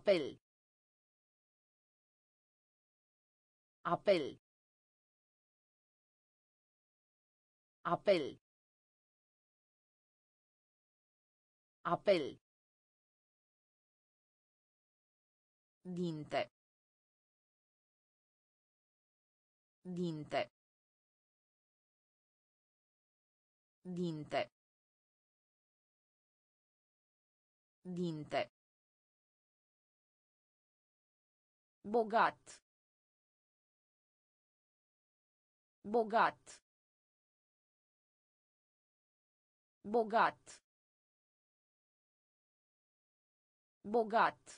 Apel. Apel. Apel. Apel. Dinte. Dinte. Dinte. Dinte. Bogat. Bogat. Bogat. Bogat.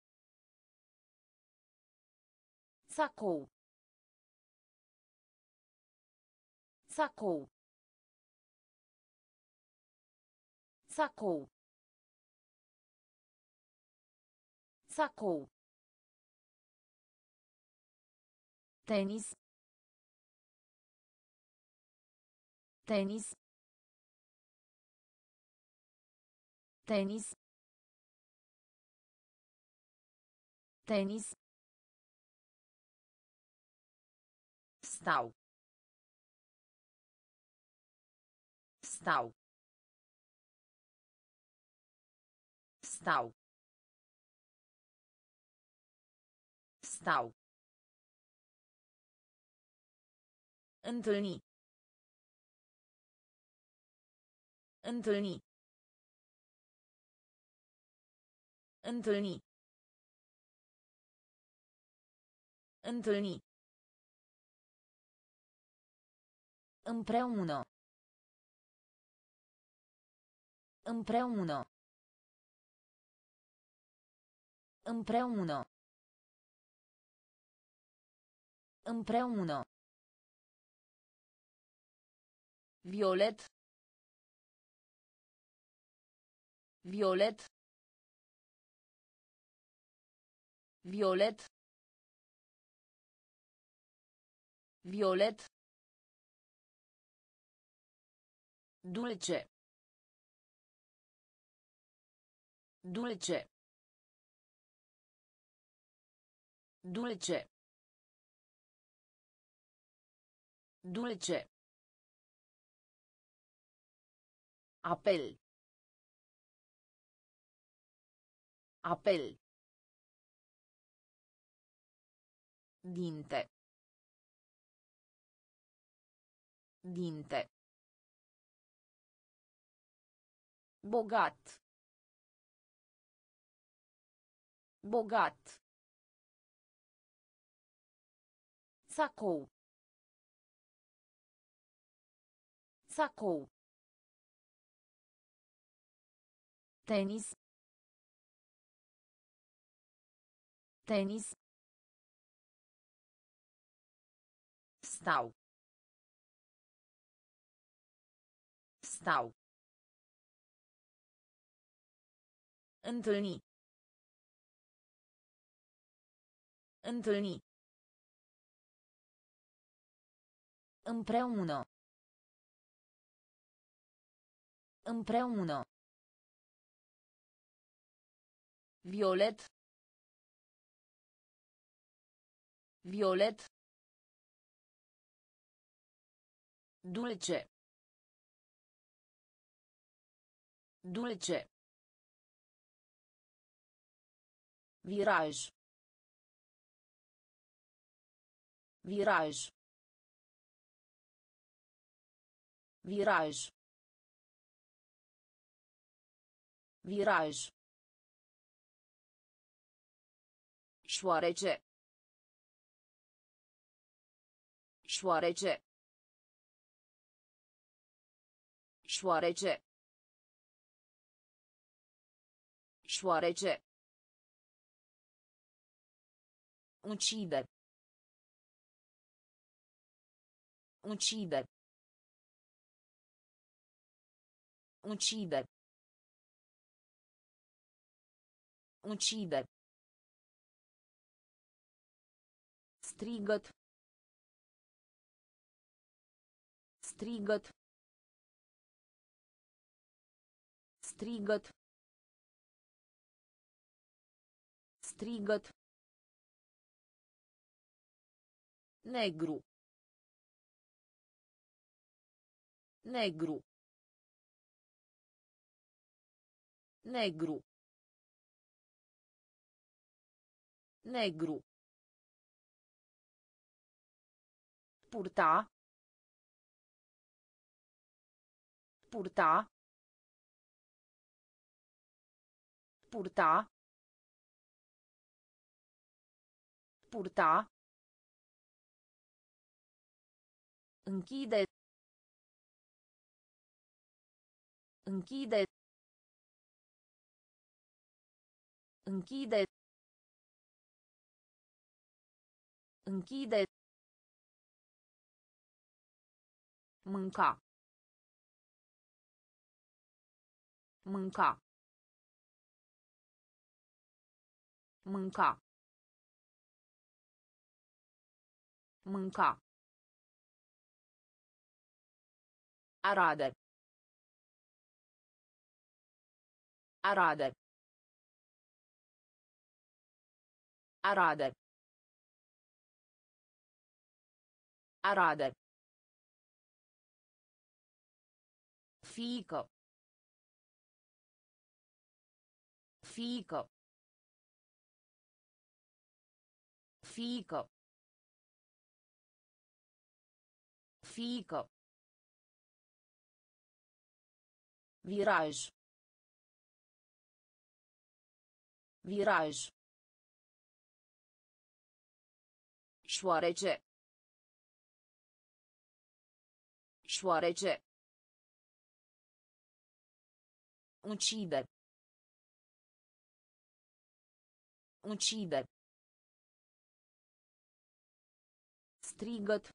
Sacou. Sacou. Sacou. Sacou. Tênis. Tênis. Tênis. Tênis. Stau. Stau. Stau. Stau. Întâlni. Întâlni. Întâlni. Întâlni. Împreună. Împreună. Împreună. Împreună. Violet. Violet. Violet. Violet. Dulce. Dulce. Dulce. Dulce. Apel. Apel. Dinte. Dinte. Bogat. Bogat. Sacou. Sacou. Tênis. Tênis. Stau. Stau. Întâlni. Întâlni. Împreună. Împreună. Violet. Violet. Dulce. Dulce. Viraj. Viraj. Viraj. Viraj. Șoarece. Șoarece. Șoarece. Șoarece. Uccide. Uccide. Uccide. Uccide. Strigăt. Strigăt. Strigăt. Strigăt. Negru. Negru. Negru. Negru. Purta. Purta. Purta. Purta. Închide. Închide. Închide. Închide. Mânca. Mânca. Mânca. Mânca. Arade. Arade. Arade. Arade. Fiică. Fiică. Fiică. Fiică. Viraj. Viraj. Șoarece. Șoarece. Ucide. Ucide. Strigăt.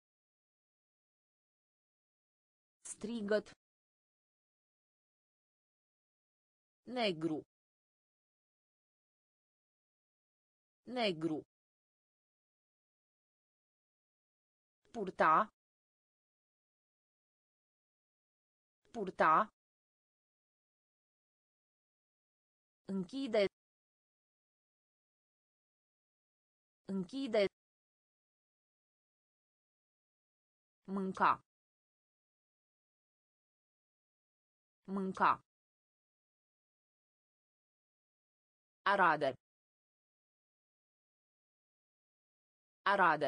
Strigăt. Negru. Negru. Purta. Purta. Închide. Închide. Mânca. Mânca. Arade. Arade.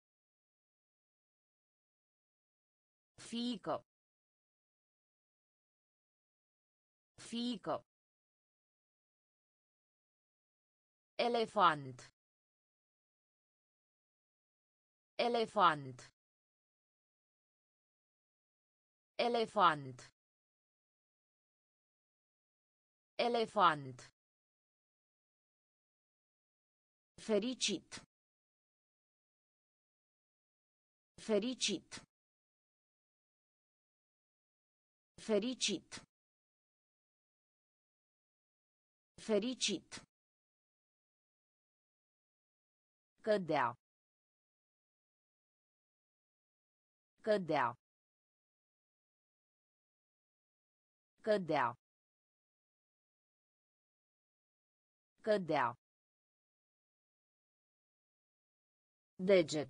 Fiică. Fiică. Elefant. Elefant. Elefant. Elefant. Fericit. Fericit. Fericit. Fericit. Cădea. Cădea. Cădea. Cădea. Deget.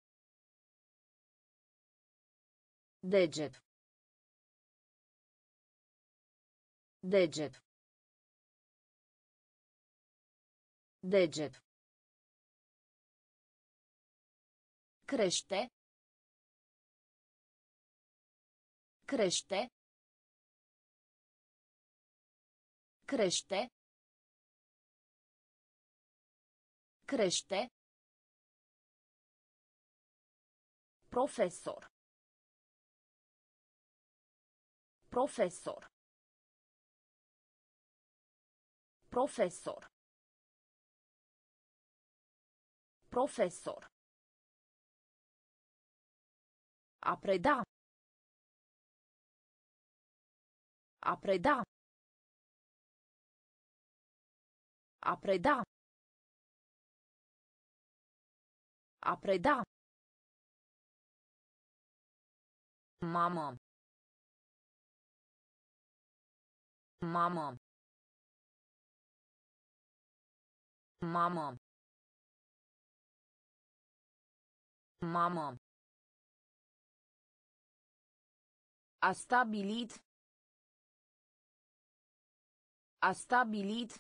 Deget. Deget. Deget. Crește. Crește. Crește. Crește. Profesor. Profesor. Profesor. Profesor. A preda. A preda. A preda. A preda. Mamă. Mamă. Mamă. Mamă. A stabilit. A stabilit.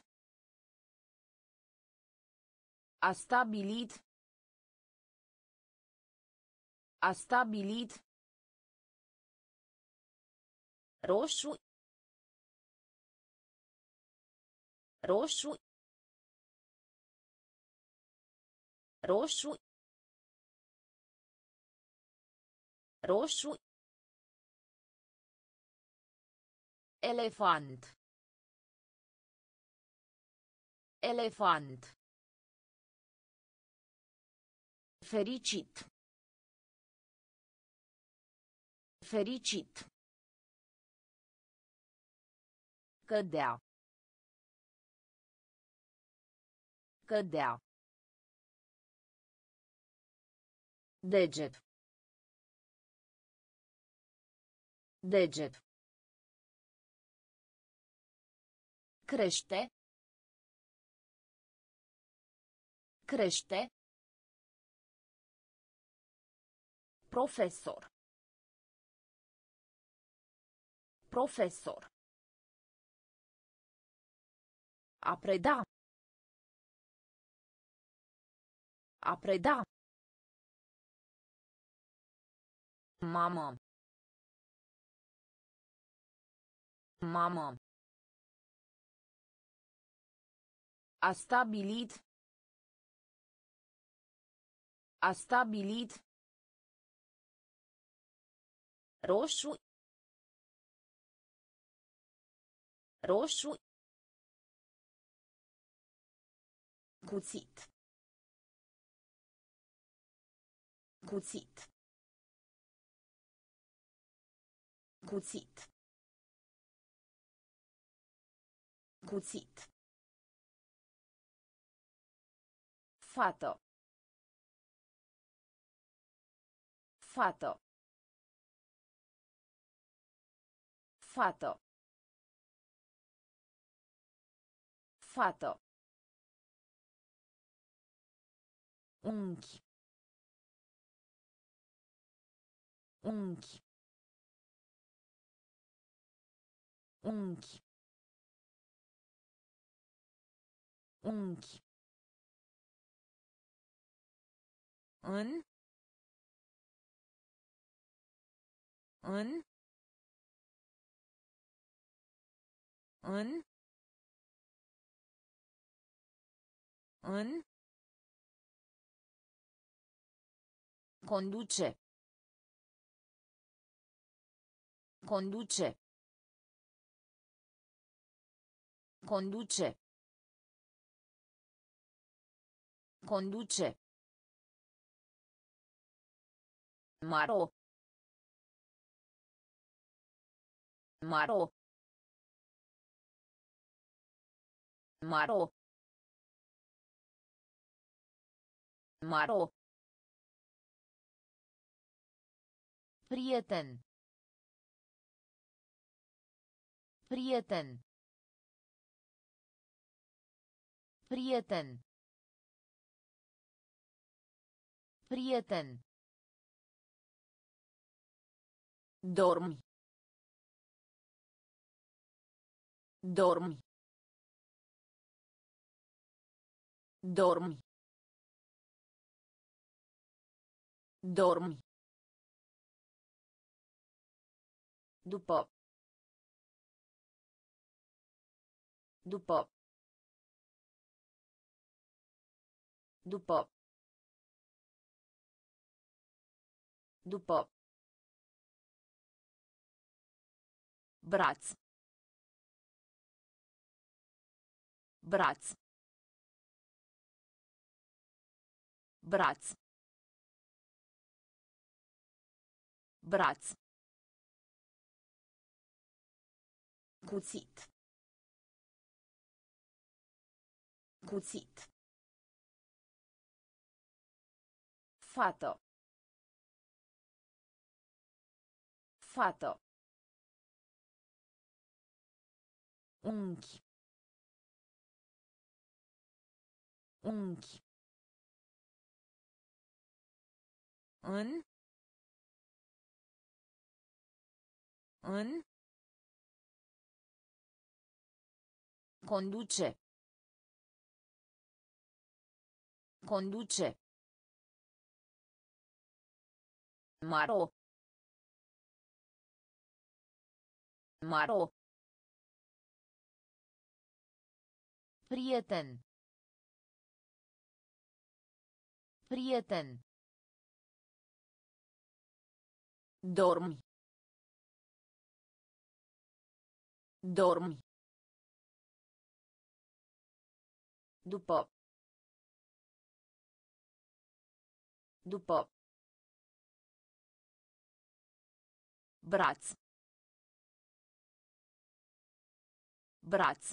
A stabilit. A stabilit. Roșu. Roșu. Roșu. Roșu. Elefant. Elefant. Fericit. Fericit. Cădea. Cădea. Deget. Deget. Crește. Crește. Profesor. Profesor. A preda. A preda. Mamă. Mamă. A stabilit. A stabilit. Roșu. Roșu. Cuțit. Cuțit. Cuțit. Cuțit. Fată. Fată. Fată. Fată. Unchi. Unchi. Unchi. Unchi. În. În. În. În. Conduce. Conduce. Conduce. Conduce. Maro. Maro. Maro. Maro. Prieten. Prieten. Prieten. Prieten. Dormi. Dormi. Dormi. Dormi. După. După. După. După. Braț. Braț. Braț. Braț. Cuțit. Cuțit. Fată. Fată. Unchi. Unchi. În. În. Conduce. Conduce. Maro. Maro. Prieten. Prieten. Dormi. Dormi. După. După. Braț. Braț.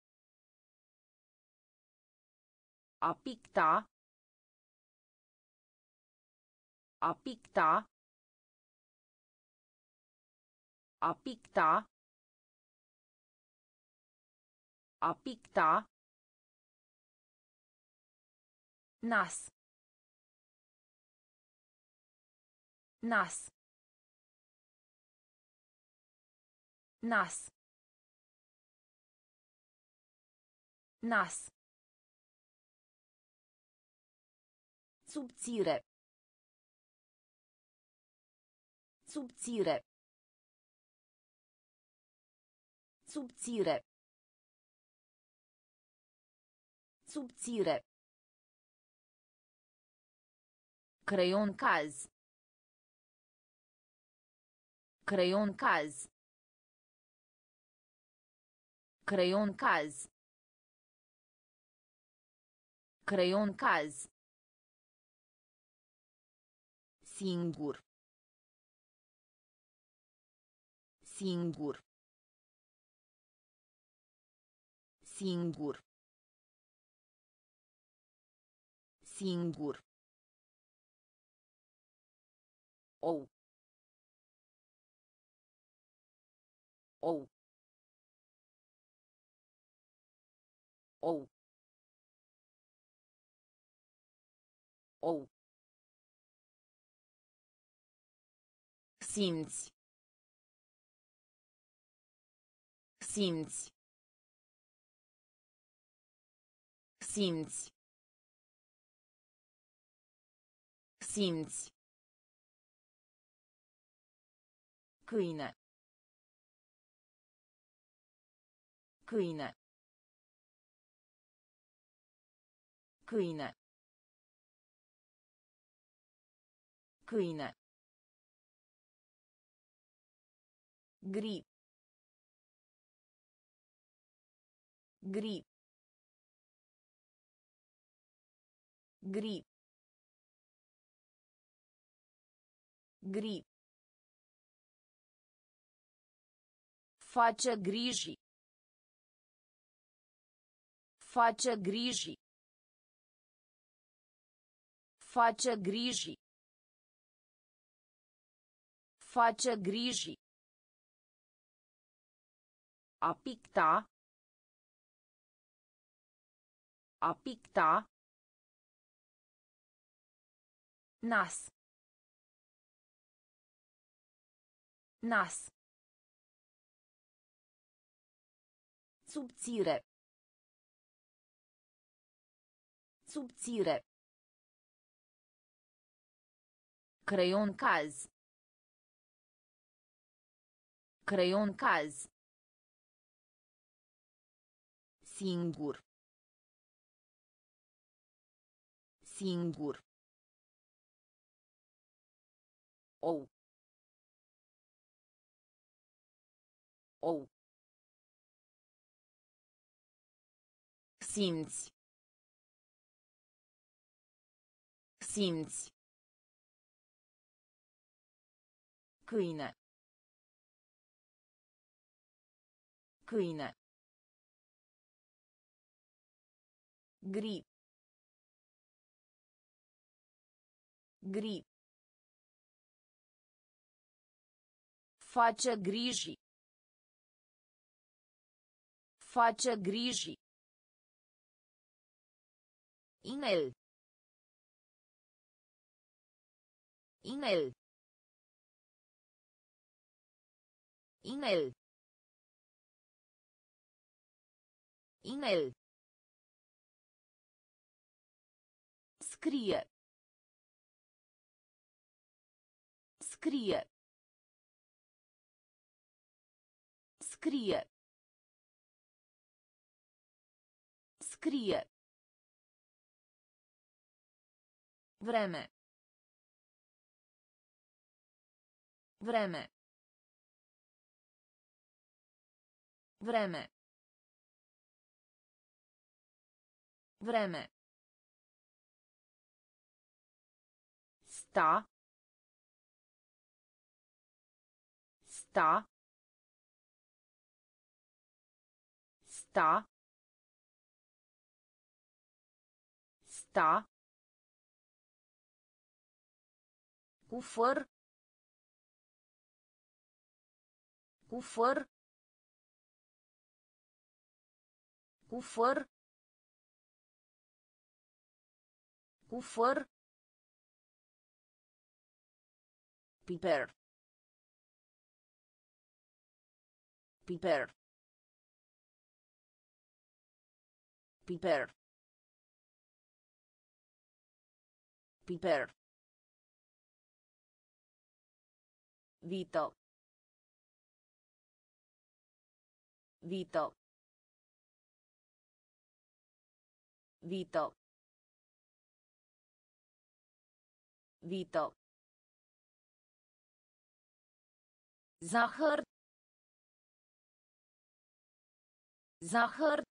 A picta. A picta. A picta. A picta. Nas. Nas. Nas. Nas. Subțire. Subțire. Subțire. Subțire. Creion caz. Creion caz. Creion caz. Creion caz. Singur. Singur. Singur. Singur. Ou. Ou. Ou. Ou. Simți. Simți. Simți. Simți. Câine. Câine. Câine. Câine. Gri. Gri. Gri. Gri. Face griji. Face griji. Face griji. Face griji. A picta. A picta. Nas. Nas. Subțire. Subțire. Creion caz. Creion caz. Singur. Singur. Ou. Ou. Simți. Simți. Câine. Câine. Gri. Gri. Face griji. Face griji. Inel. Inel. Inel. Inel. Scrie. Scrie. Scrie. Scrie. Vreme. Vreme. Vreme. Vreme. Sta. Sta. Sta. Sta. Cu făr. Cu făr. Cu făr. Cu făr. Piper. Piper. Piper. Piper. Vito. Vito. Vito. Vito. Zahăr. Zahăr.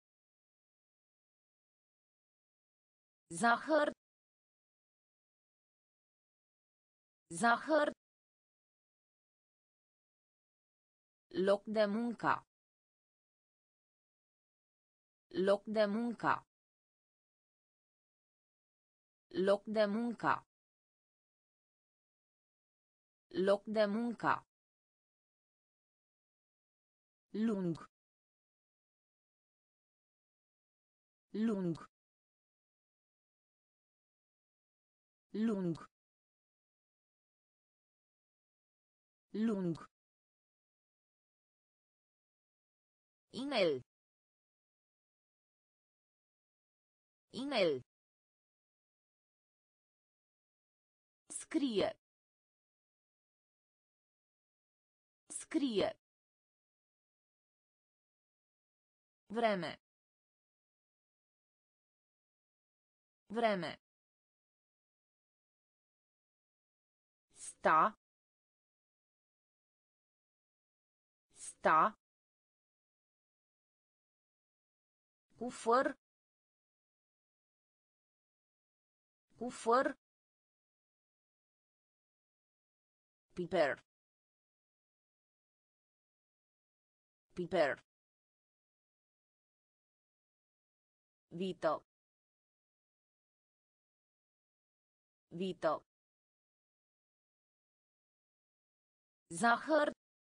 Zahăr. Zahăr. Loc de muncă. Loc de muncă. Loc de muncă. Loc de muncă. Lung. Lung. Lung. Lung. Inel. Inel. Scrie. Scrie. Vreme. Vreme. Sta. Sta. Cu făr. Cu făr. Piper. Piper. Vito. Vito. Zahăr.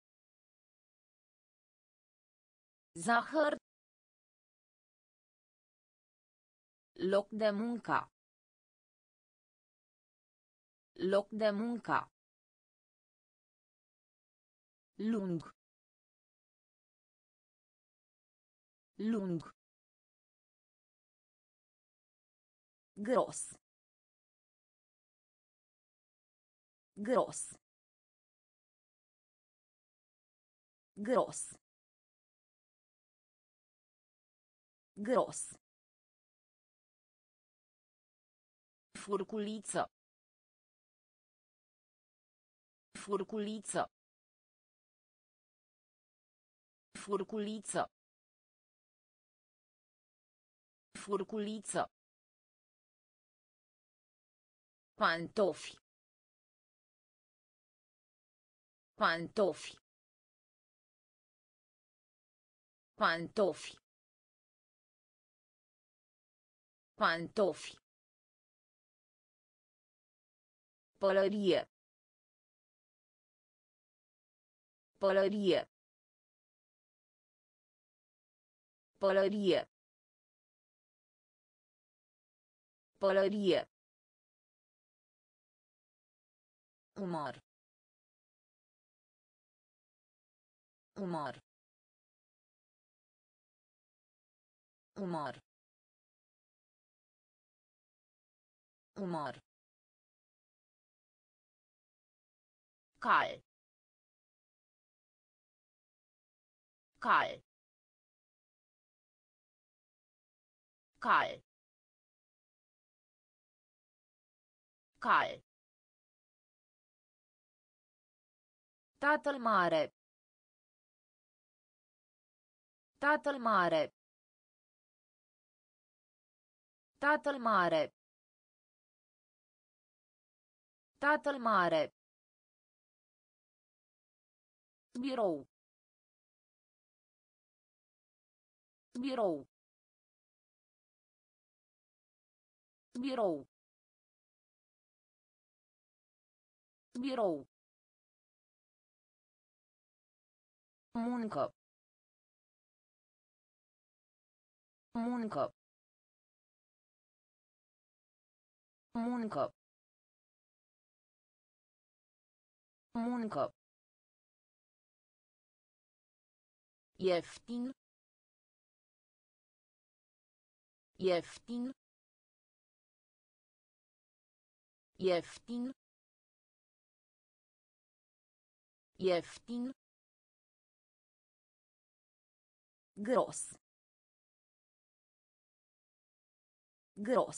Zahăr. Loc de muncă. Loc de muncă. Lung. Lung. Gros. Gros. Gros. Gros. Furculiță. Furculiță. Furculiță. Furculiță. Pantofi. Pantofi. Pantofi. Pantofi. Pălărie. Pălărie. Pălărie. Pălărie. Umăr. Umăr. Umăr. Umăr. Cal. Cal. Cal. Cal. Tatăl mare. Tatăl mare. Tatăl mare. Tatăl mare. Birou. Birou. Birou. Birou. Muncă. Muncă. Muncă. Muncă. Ieftin. Ieftin. Ieftin. Ieftin. Gros. Gros.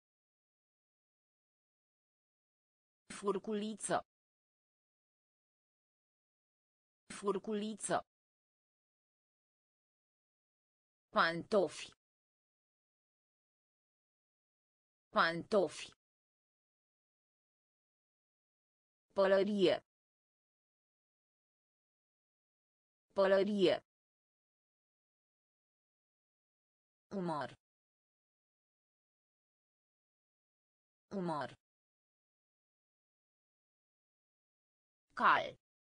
Furculiță. Furculiță. Pantofi. Pantofi. Pălărie. Pălărie. Umăr. Umăr. Cal.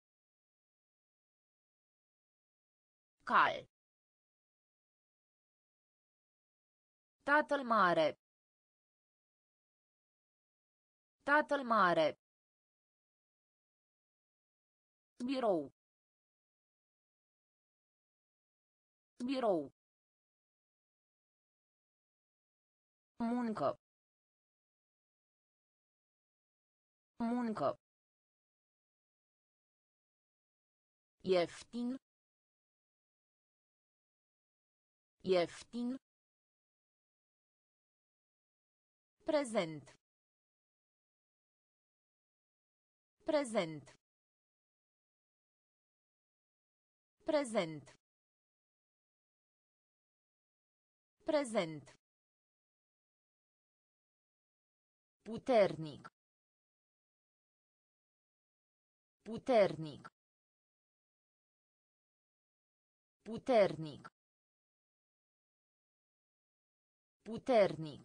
Cal. Tatăl mare. Tatăl mare. Birou. Birou. Muncă. Muncă. Ieftin. Ieftin. Prezent. Prezent. Prezent. Prezent. Puternic. Puternic. Puternic. Puternic.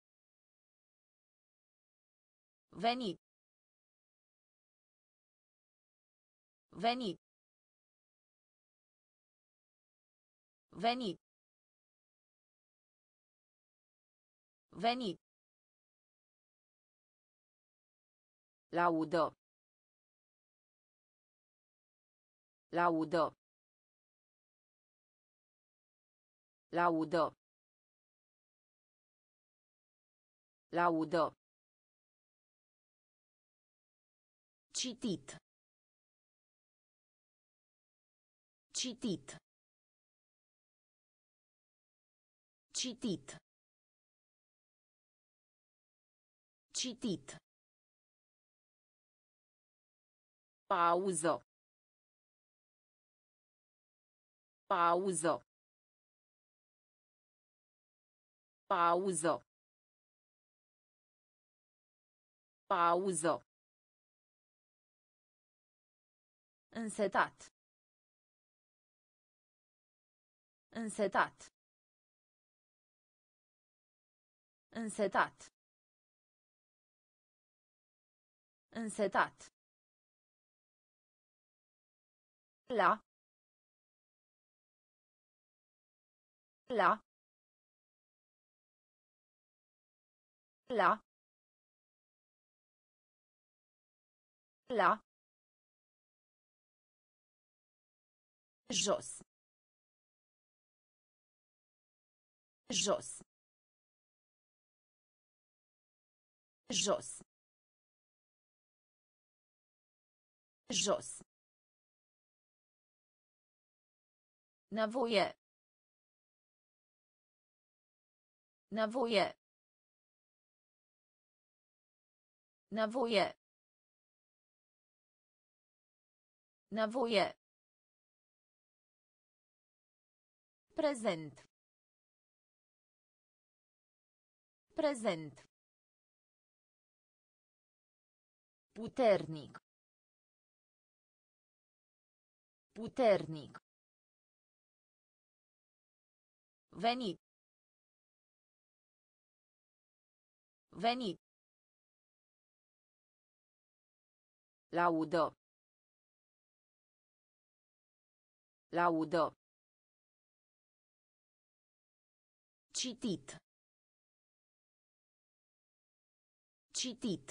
Venit. Venit. Venit. Venit. Laudă. Laudă. Laudă. Laudă. Citit. Citit. Citit. Citit. Pauză. Pauză. Pauză. Pauză. Însetat. Însetat. Însetat. Însetat. La. La. La. La. Jos. Jos. Jos. Jos. Nevoie. Nevoie. Nevoie. Nevoie. Prezent. Prezent. Puternic. Puternic. Venit. Venit. Laudă. Laudă. Citit. Citit.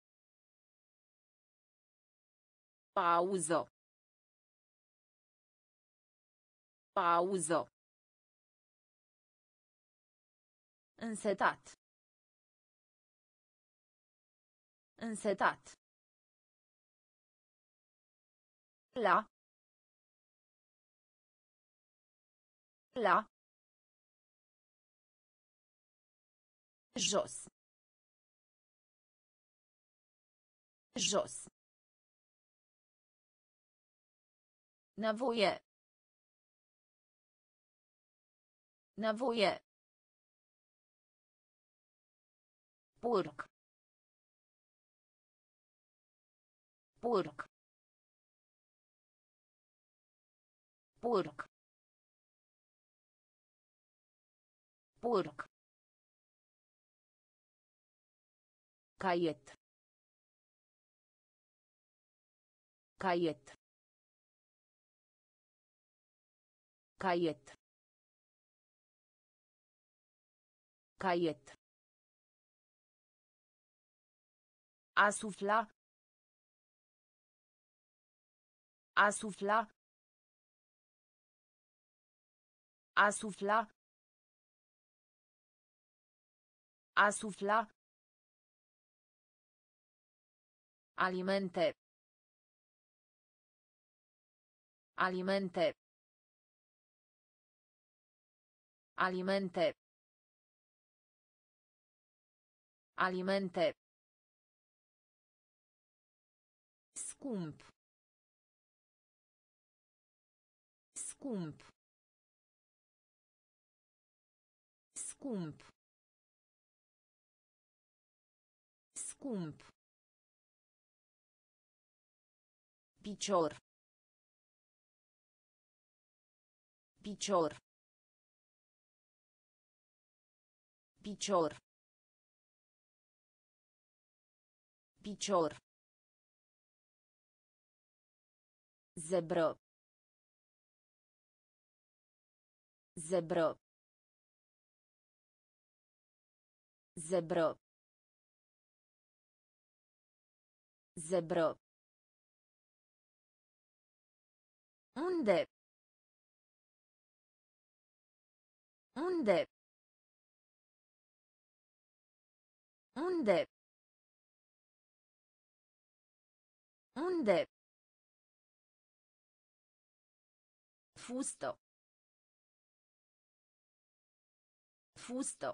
Pauză. Pauză. Însetat. Însetat. La. La. Jos. Jos. Nevoie. Nevoie. Porc. Porc. Porc. Porc. Caiet. Caiet. Caiet. Caiet. A sufla. A sufla. A sufla. A sufla. Alimente. Alimente. Alimente. Alimente. Scump. Scump. Scump. Scump. Picior. Picior. Picior. Picior. Zebră. Zebră. Zebră. Zebră. Unde? Unde? Unde? Unde? Fustă. Fustă.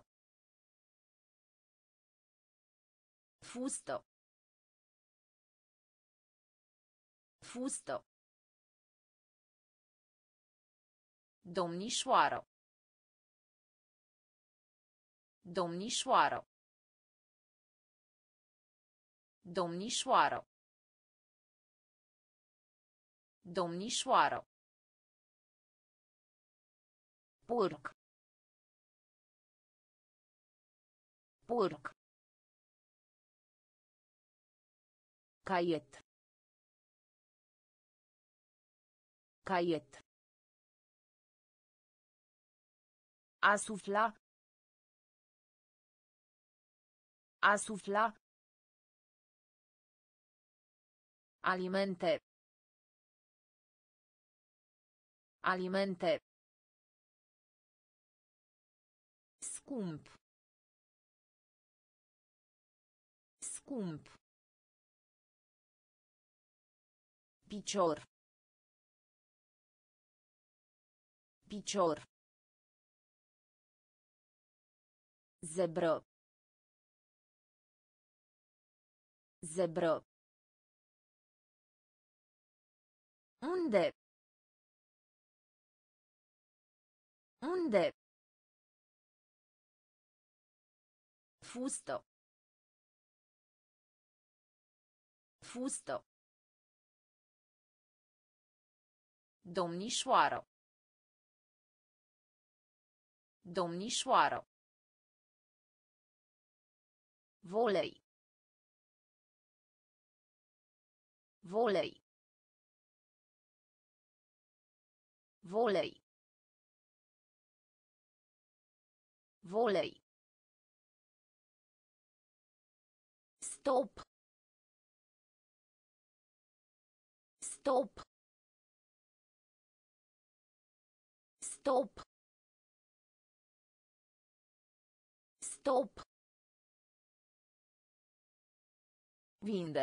Fustă. Fustă. Domnișoară. Domnișoară. Domnișoară. Domnișoară. Porc. Porc. Caiet. Caiet. A sufla. A sufla. Alimente. Alimente. Scump. Scump. Picior. Picior. Zebră. Zebră. Unde? Unde? Fustă. Fustă. Domnișoară. Domnișoară. Volei. Volei. Volei. Volei. Stop. Stop. Stop. Stop. Vinde.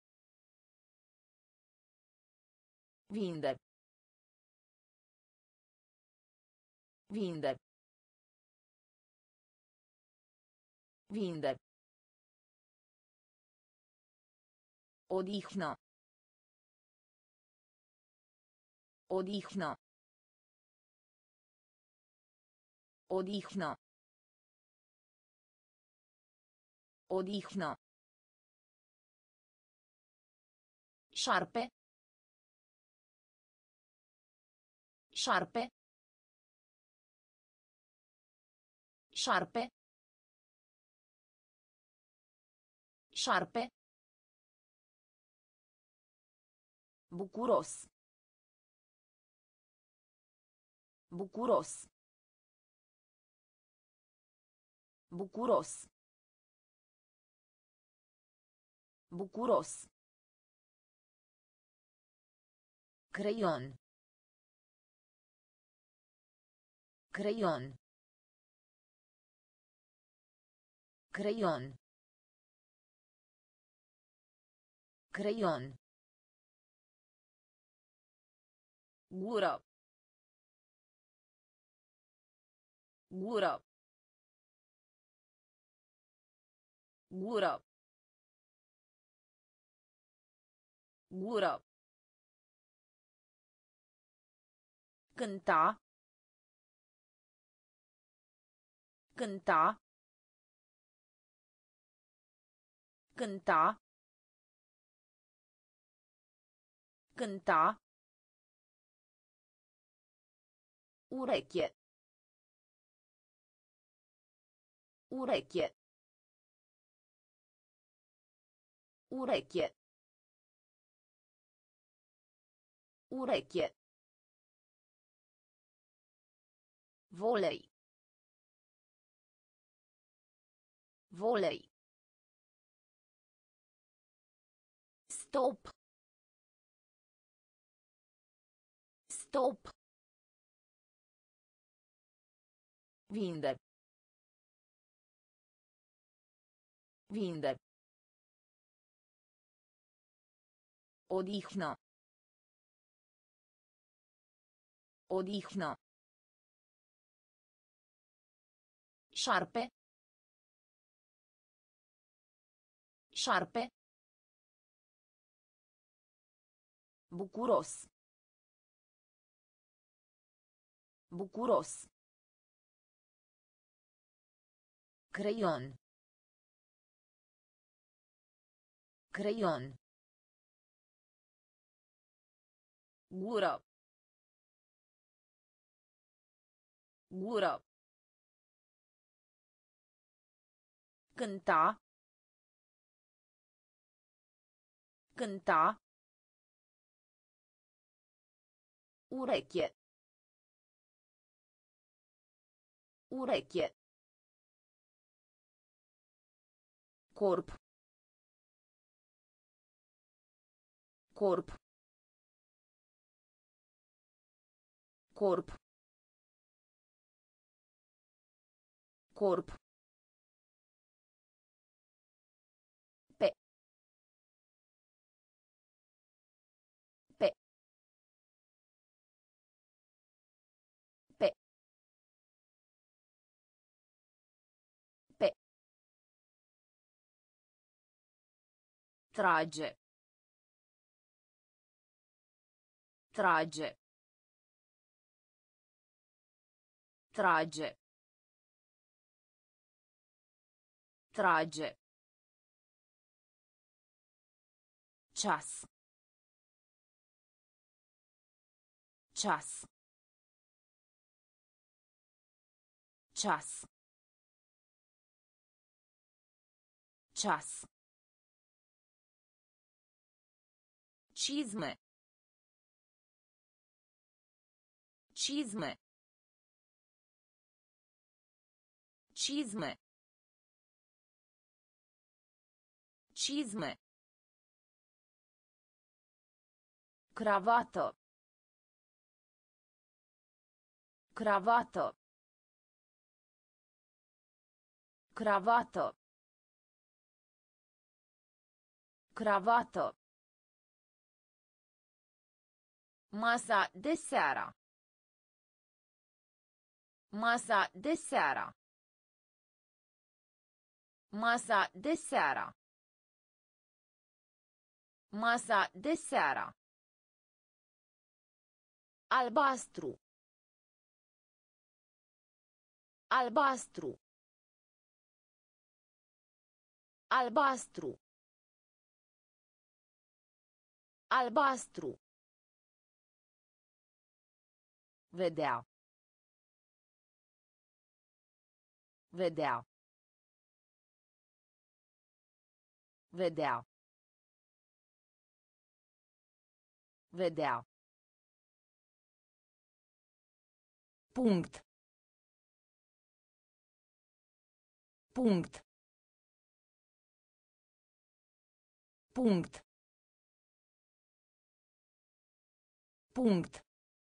Vinde. Vinde. Vinde. Odihnă. Odihnă. Odihnă. Odihnă. Șarpe. Șarpe. Șarpe. Șarpe. Bucuros. Bucuros. Bucuros. Bucuros. Creion. Creion. Creion. Creion. Gură. Gură. Gură. Gură. Cânta. Cânta. Cânta. Cânta. Ureche. Ureche. Ureche. Ureche. Volei. Volei. Stop. Stop. Vinde. Vinde. Odihnă. Odihnă. Șarpe. Șarpe. Bucuros. Bucuros. Creion. Creion. Gură. Gură. Cânta. Cânta. Ureche. Ureche. corp, corp, corp, corp, pe, pe, pe, pe, trage, trage, trage, trage, ceas, ceas, ceas, ceas, cizme, cizme, cizme, cizme, cravată, cravată, cravată, cravată, masa de seară, masa de seară, masa de seară, masa de seară, albastru, albastru, albastru, albastru, vedea, vedea, vedea, vedea, punct, punct, punct, punct,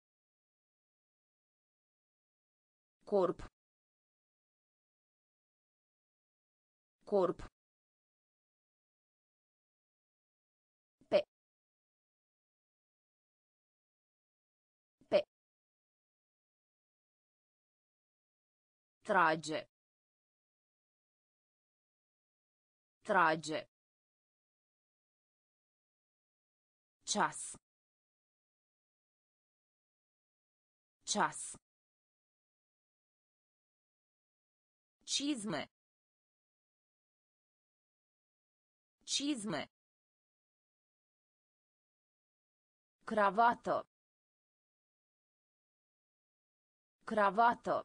corp, corp, pe, pe, trage, trage, ceas, ceas, cizme, cizme, cravată, cravată,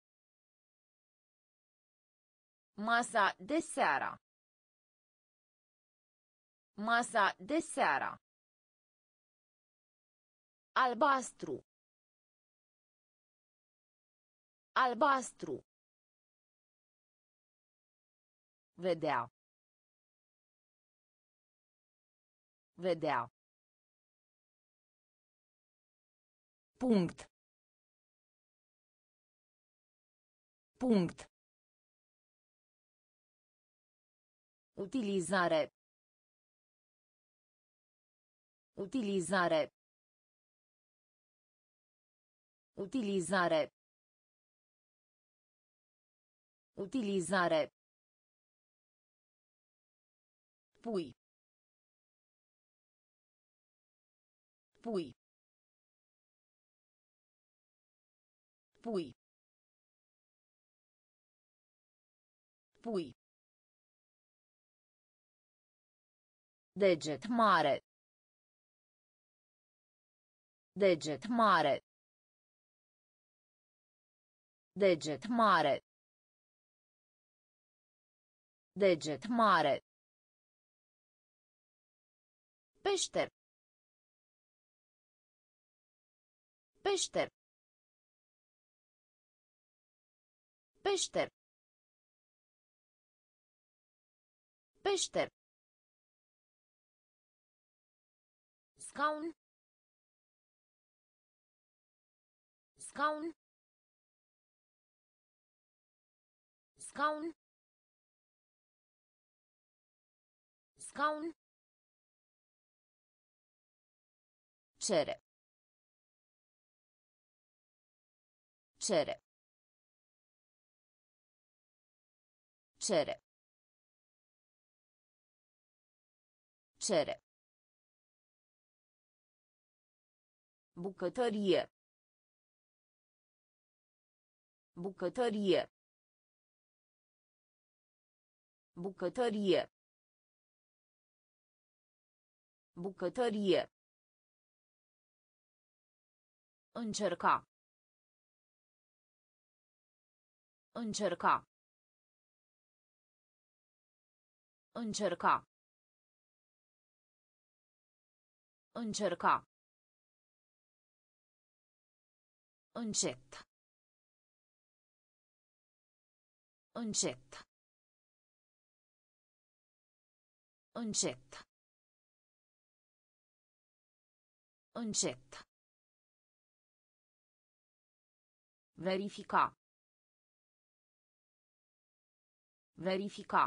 masa de seară, masa de seară, albastru, albastru, vedea, vedea, punct, punct, utilizare, utilizare, utilizare, utilizare, pui, pui, pui, pui, deget mare, deget mare, deget mare, deget mare, peșter, peșter, peșter, Peșter. Scaun. Scaun. Scaun. Scaun. Cere. Cere. Cere. Cere. Bucătărie. Bucătărie. Bucătărie. Bucătărie. Încerca. Încerca. Încerca. Încerca. Încet. Încet. Încet. Încet. Verifica. Verifica.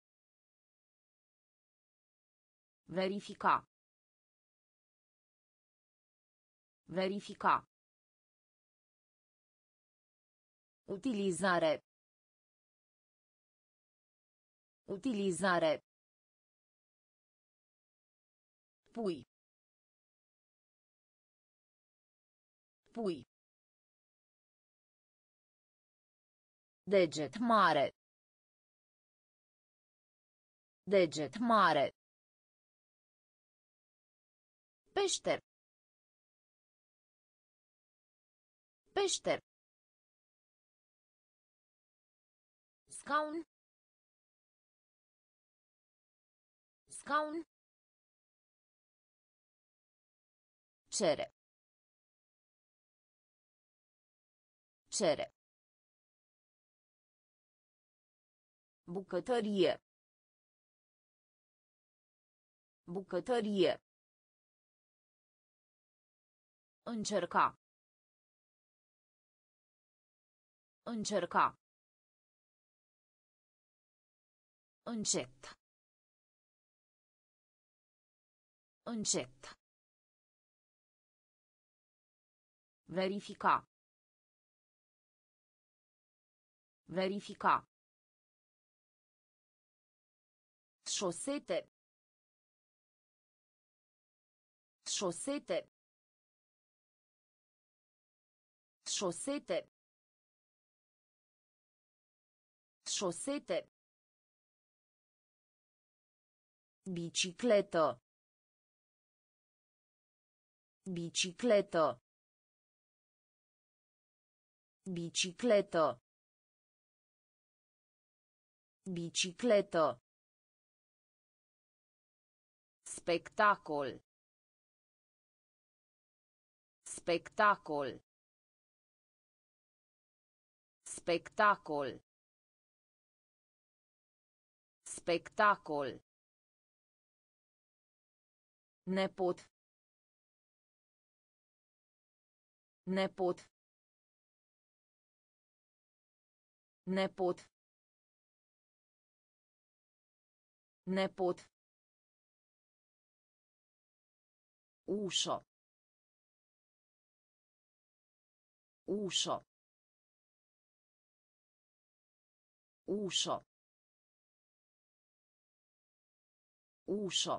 Verifica. Verifica. Utilizare. Utilizare. Pui. Pui. Deget mare. Deget mare. Peșter. Peșter. Scaun. Scaun. Cere. Cere. Bucătărie. Bucătărie. Încerca. Încerca. Încet. Încet. Verifica. Verifica. Șosete. Șosete. Șosete. Șosete. Bicicletă. Bicicletă. Bicicletă. Bicicletă. Spectacol. Spectacol. Spectacol. Spectacol. Nepot. Nepot. Nepot. Nepot. Ușă. Ușă. Ușă. Ușă.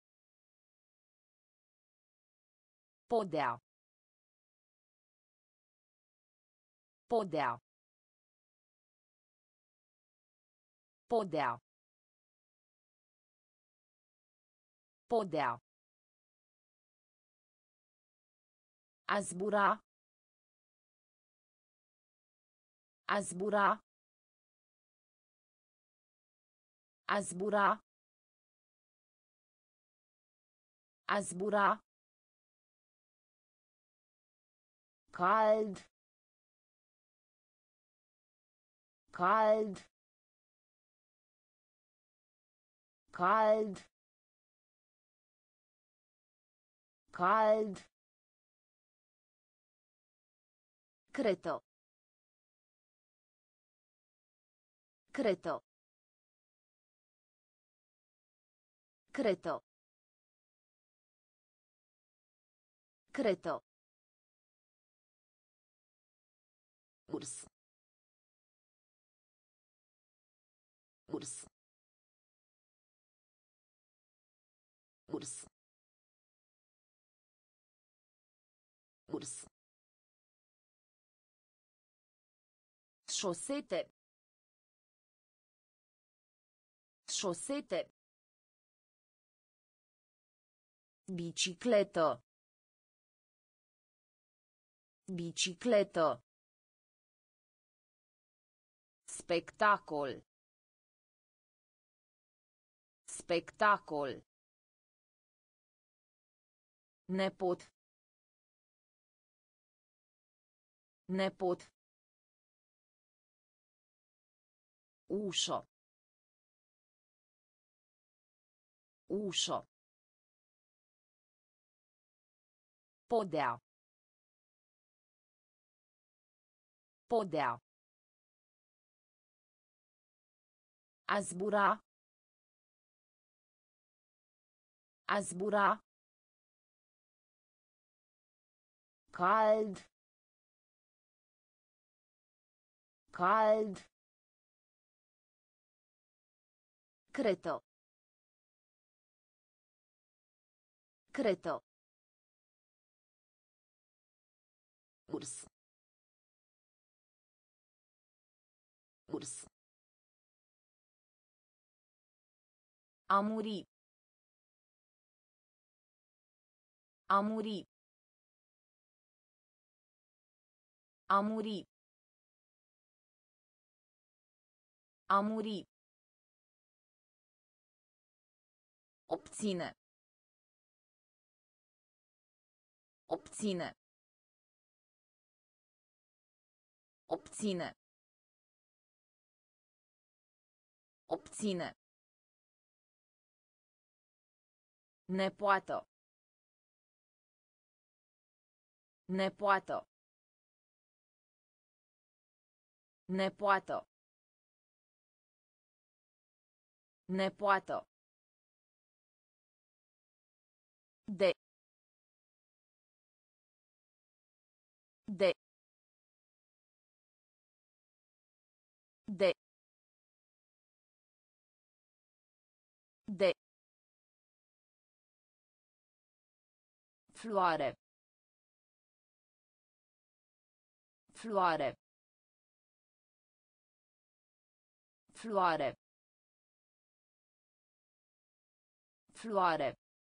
Podea. Podea. Podea. Podea. A zbura. A zbura. A zbura. A zbura. Cald. Cald. Cald. Cald. Creto. Creto. Creto. Creto. Urs. Urs. Urs. Urs. Șosete. Șosete. Bicicletă. Bicicletă. Spectacol. Spectacol. Nepot. Nepot. Ușă. Ușă. Podea. Podea. A zbura. A zbura. Cald. Cald. Creto. Creto. Urs. Urs. A muri. A muri. A muri. A muri. Obține. Obține. Obține. Obține. Nepoată. Nepoată. Nepoată. Nepoată. De. De. De. De. Floare. Floare. Floare. Floare.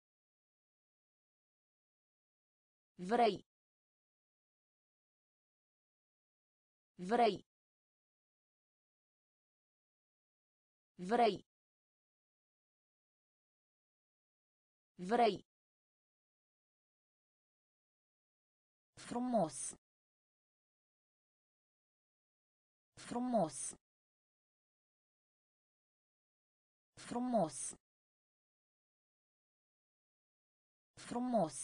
Vrei. Vrei. Vrei. Vrei. Frumos. Frumos. Frumos. Frumos.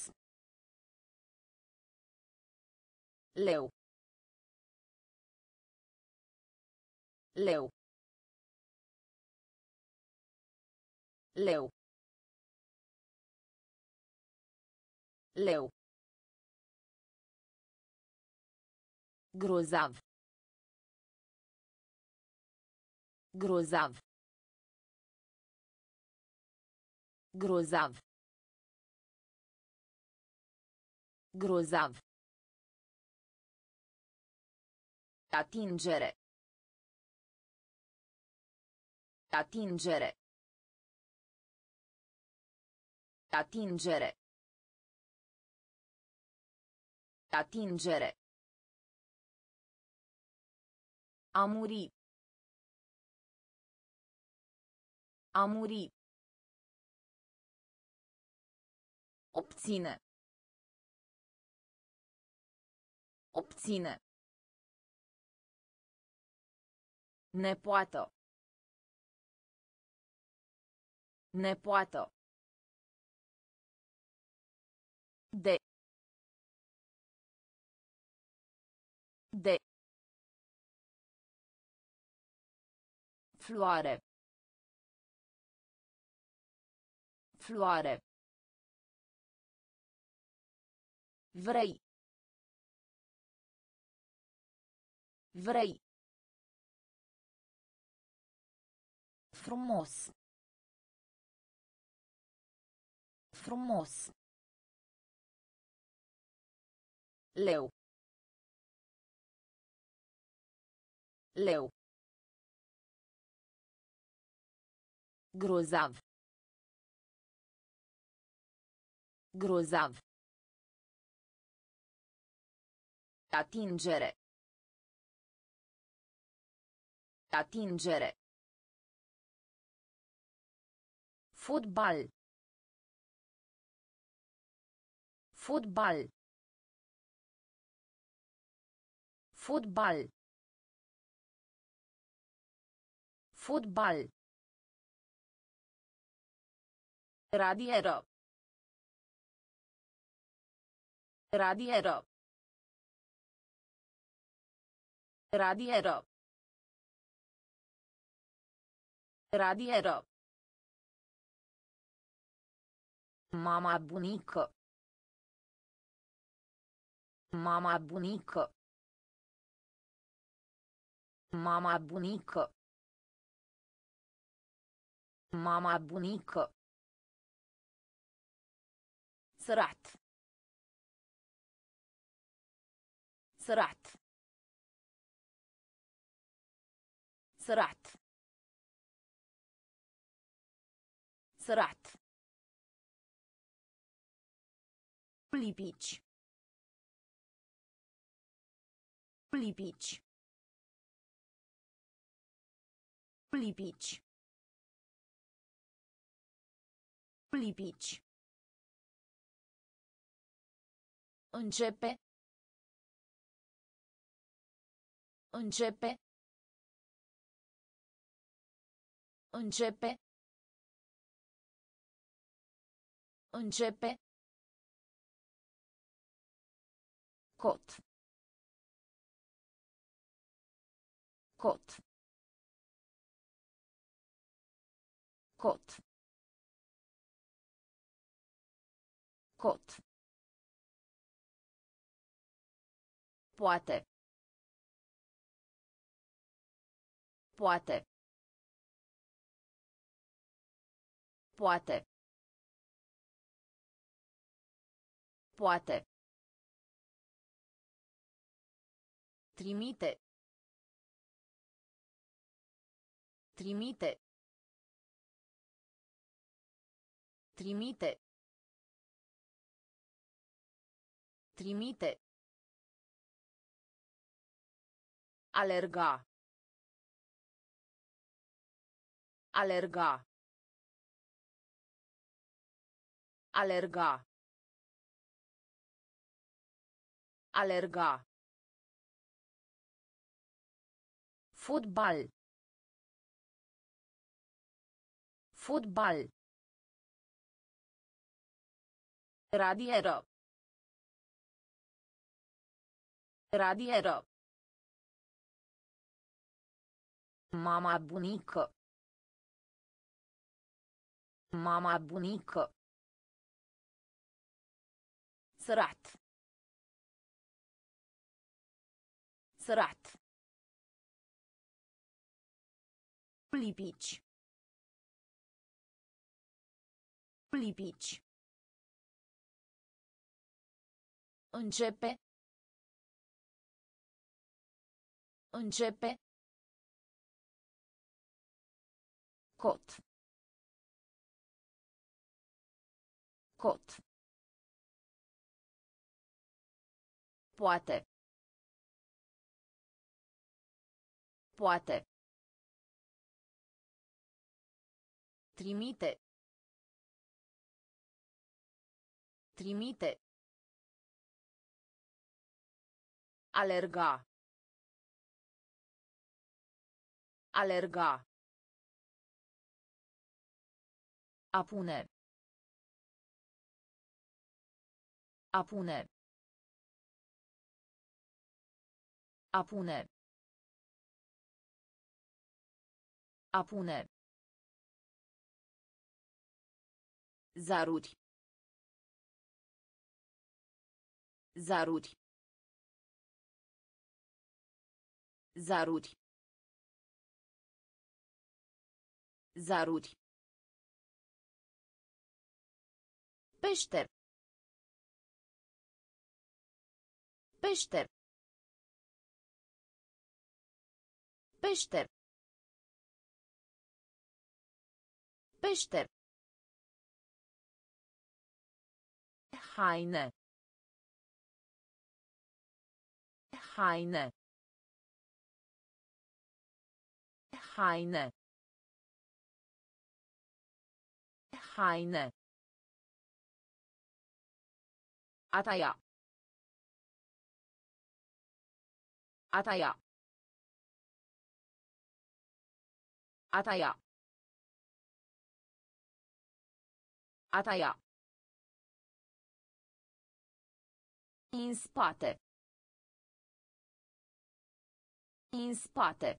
Leu. Leu. Leu. Leu. Grozav. Grozav. Grozav. Grozav. Atingere. Atingere. Atingere. Atingere. A muri. A muri. Obține. Obține. Nepoată. Nepoată. De. De. Floare. Floare. Vrei. Vrei. Frumos. Frumos. Leu. Leu. Grozav. Grozav. Atingere. Atingere. Fotbal. Fotbal. Fotbal. Fotbal. Radieră. Radieră. Radieră. Radieră. Mama bunică. Mama bunică. Mama bunică. Mama bunică. Sărat. Sărat. Sărat. Sărat. Lipici. Lipici. Lipici. Lipici. Începe. Începe. Începe. Începe. Cot. Cot. Cot. Cot. Poate. Poate. Poate. Poate. Trimite. Trimite. Trimite. Trimite. Alerga. Alerga. Alerga. Alerga. Fotbal. Fotbal. Radieră. Radieră. Mama bunică. Mama bunică. Sărat. Sărat. Lipici. Lipici. Începe. Începe. Cot. Cot. Poate. Poate. Trimite. Trimite. Alerga. Alerga. A pune. A pune. A pune. A pune. Zaruri. Zaruri. Zaruri. Zaruri. Peșter. Peșter. Peșter. Peșter. Haine. Haine. Haine. Haine. A taia. A taia. A taia. A taia. În spate. În spate.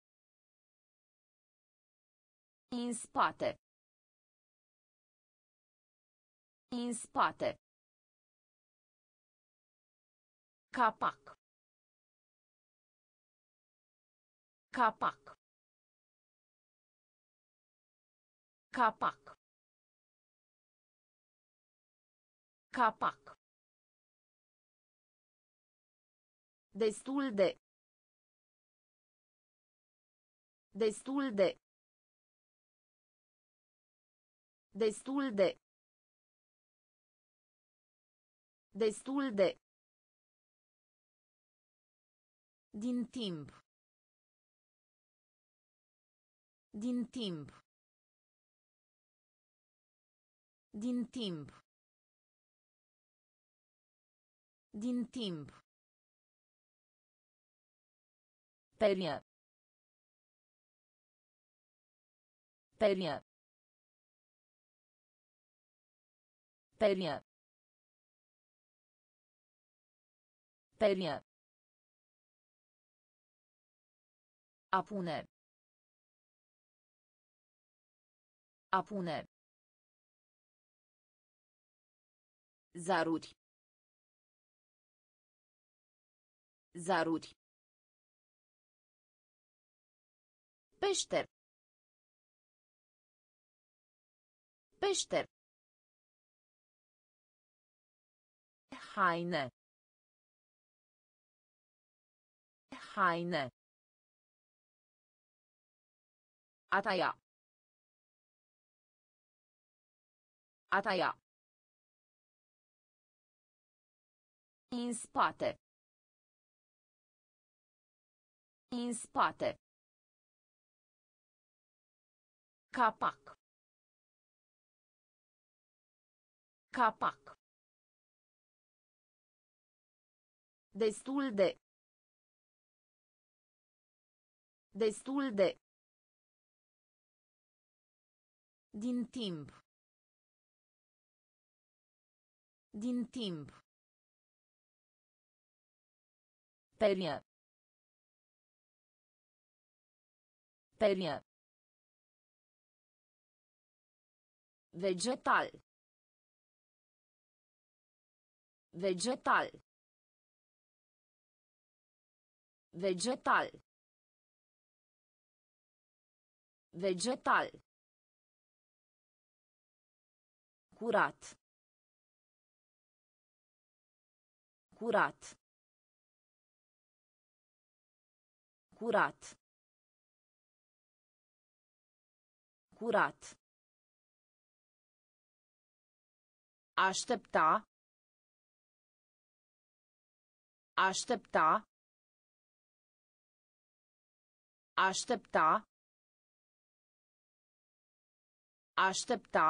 În spate. În spate. Capac. Capac. Capac. Capac. Destul de. Destul de. Destul de. Destul de. Din timp. Din timp. Din timp. Din timp. Perie. Perie. Perie. Perie. A pune. A pune. Zaruri. Zaruri. Peșter. Peșter. Haine. Haine. A taia. A taia. În spate. În spate. Capac. Capac. Destul de. Destul de. Din timp. Din timp. Perie. Perie. Vegetal. Vegetal. Vegetal. Vegetal. Curat. Curat. Curat. Curat. Aștepta. Aștepta. Aștepta. Aștepta.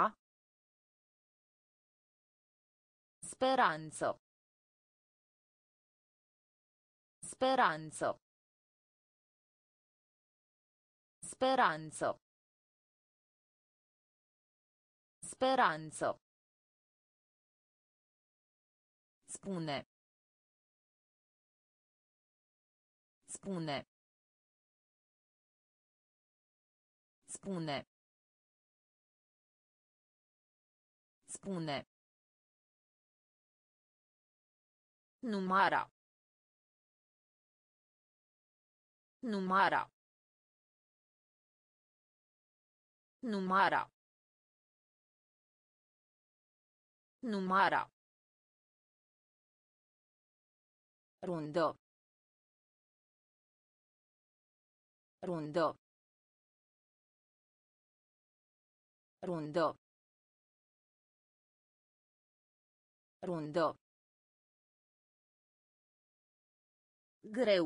Speranță. Speranță. Speranță. Speranță. Spune. Spune. Spune. Spune. Numara. Numara. Numara. Numara. Rundă. Rundă. Rundă. Rundă. Greu.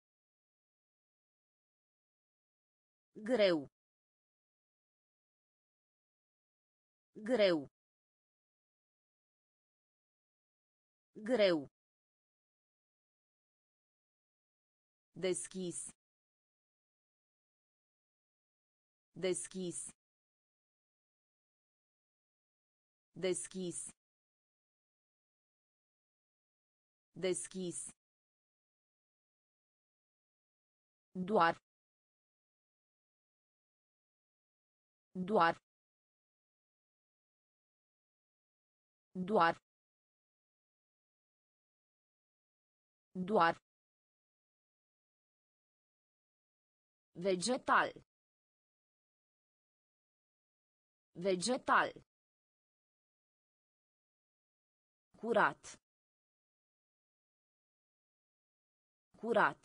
Greu. Greu. Greu. Deschis. Deschis. Deschis. Deschis. Doar. Doar. Doar. Doar. Vegetal. Vegetal. Curat. Curat.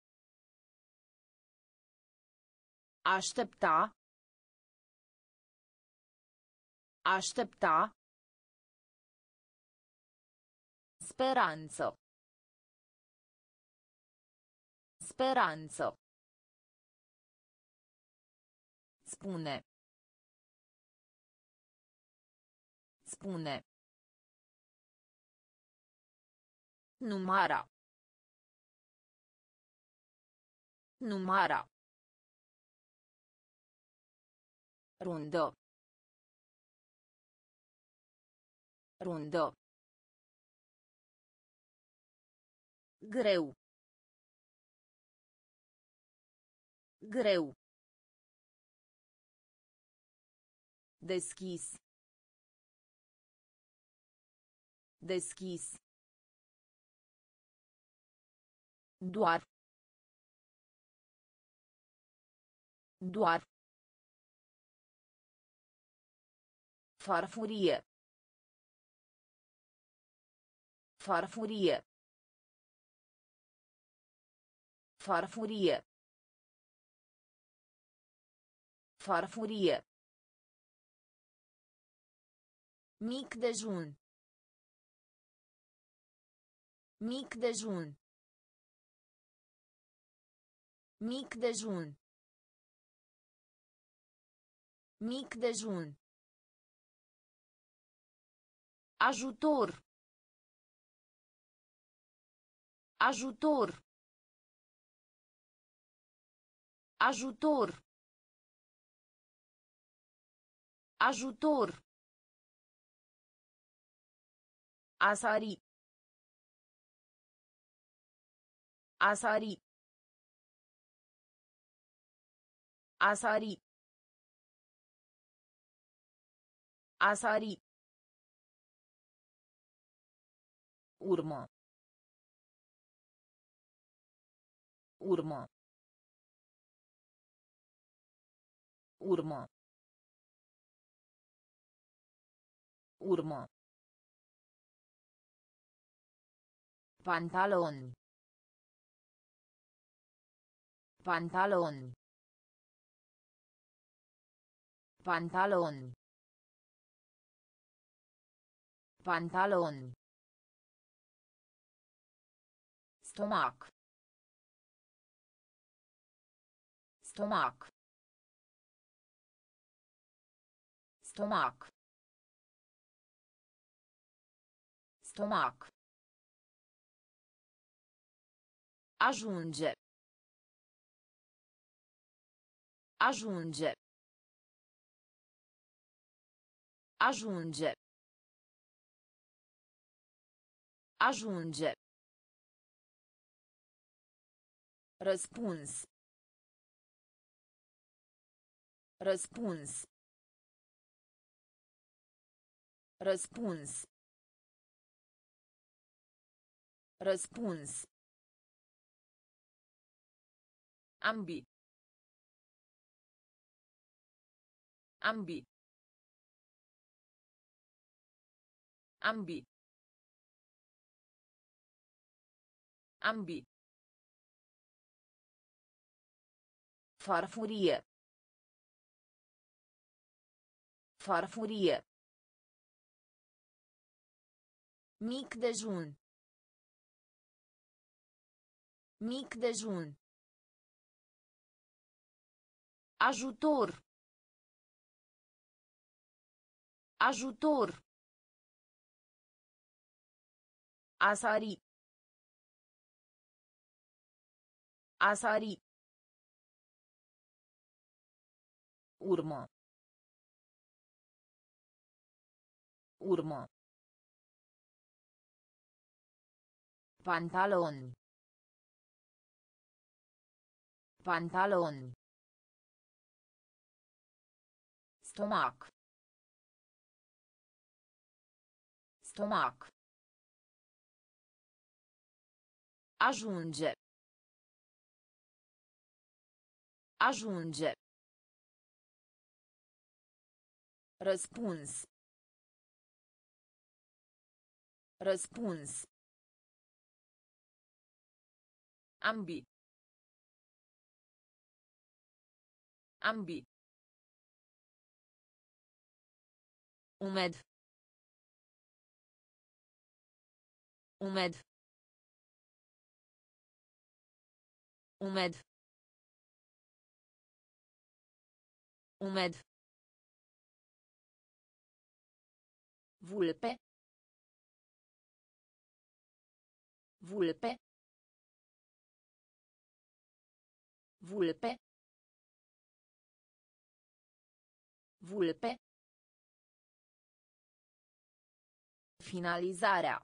Aștepta. Aștepta. Speranță. Speranță. Spune. Spune. Numara. Numara. Rundă. Rundă. Greu. Greu. Deschis. Deschis. Doar. Doar. Farfurie. Farfurie. Farfurie. Farfurie. Mic dejun. Mic dejun. Mic dejun. Mic dejun. Ajutor. Ajutor. Ajutor. Ajutor. A sari. A sari. A sari. A sari. Urmă. Urmă. Urmă. Urmă. Pantaloni. Pantaloni. Pantaloni. Pantaloni. Stomac. Stomac. Stomac. Stomac. Ajunge. Ajunge. Ajunge. Ajunge. Răspuns. Răspuns. Răspuns. Răspuns. Ambi. Ambi. Ambi. Ambi. Farfurie. Farfurie. Mic dejun. Mic dejun. Ajutor. Ajutor. A sari. A sari. Urmă. Urmă. Pantaloni. Pantaloni. Stomac. Stomac. Ajunge. Ajunge. Răspuns. Răspuns. Ambi. Ambi. Umed. Umed. Umed. Umed. Vulpe. Vulpe. Vulpe. Vulpe. Finalizarea.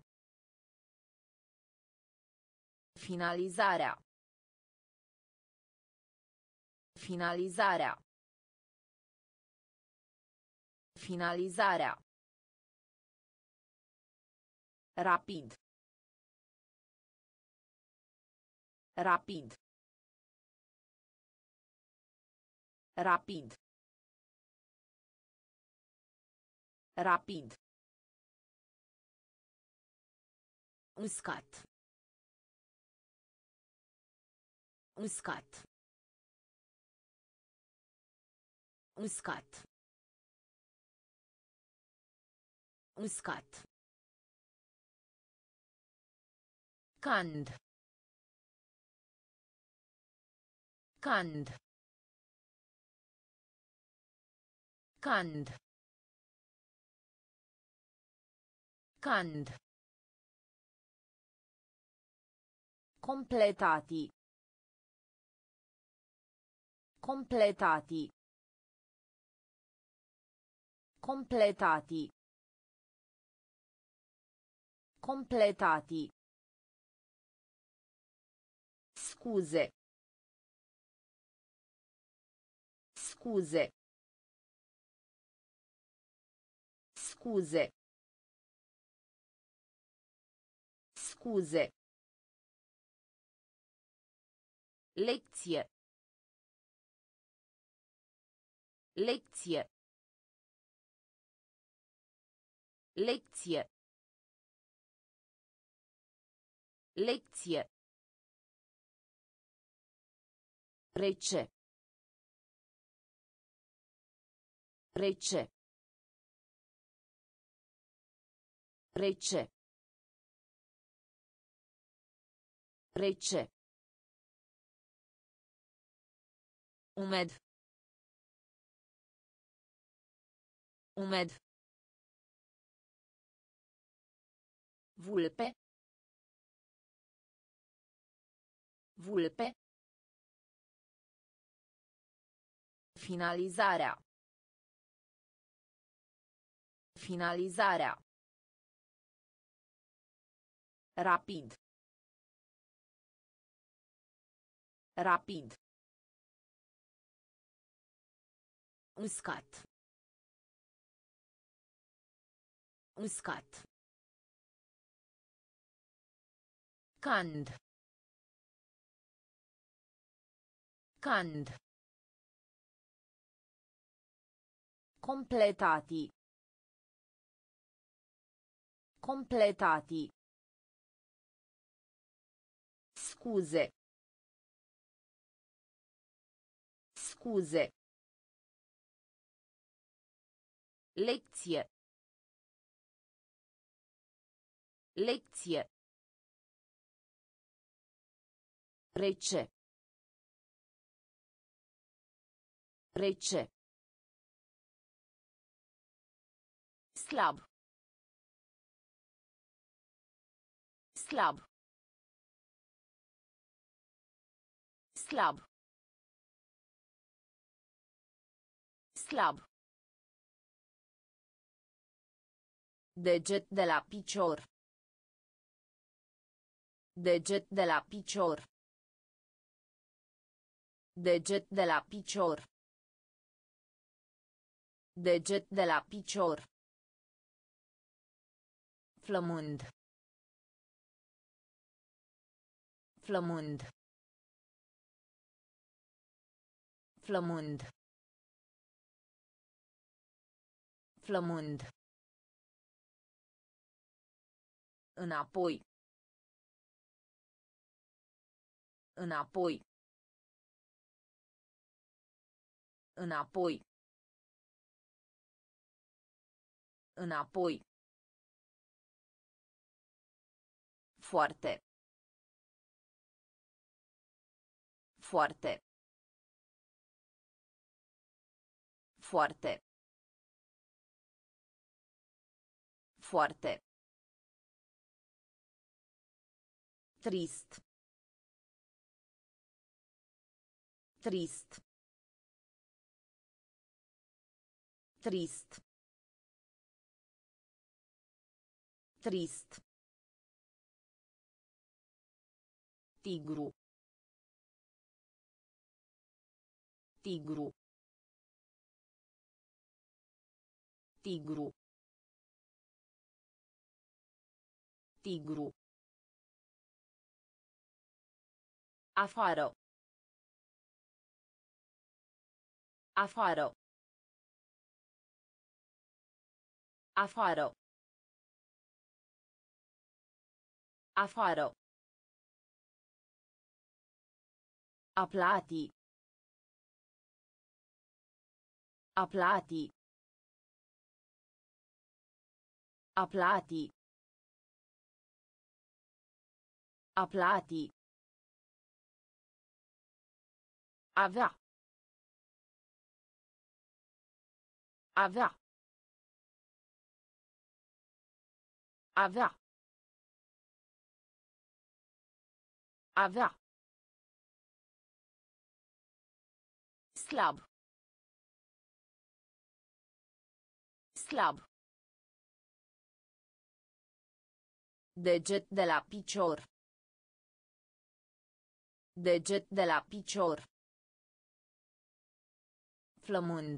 Finalizarea. Finalizarea. Finalizarea. Rapid. Rapid. Rapid. Rapid. Uscat. Uscat. Uscat. Uscat. Cand. Cand. Cand. Cand. Completati. Completati. Completati. Completati. Scuse. Scuse. Scuse. Scuse. Lecție. Lecție. Lecție. Lecție. Rece. Rece. Rece. Rece. Umed. Umed. Vulpe. Vulpe. Finalizarea. Finalizarea. Rapid. Rapid. Uscat. Uscat. Cand. Cand. Completati. Completati. Scuse. Scuse. Lecție. Lecție. Rece. Rece. Slab. Slab. Slab. Slab. Deget de la picior. Deget de la picior. Deget de la picior. Deget de la picior. Flămând. Flămând. Flămând. Flămând. Înapoi. Înapoi. Înapoi. Înapoi. Foarte. Foarte. Foarte. Foarte. Trist. Trist. Trist. Trist. Tigru. Tigru. Tigru. Tigru. Afară. Afară. Afară. Afară. Aplati. Aplati. Aplati. Aplati. Avea. Avea. Avea. Avea. Slab. Slab. Deget de la picior. Deget de la picior. Flămând.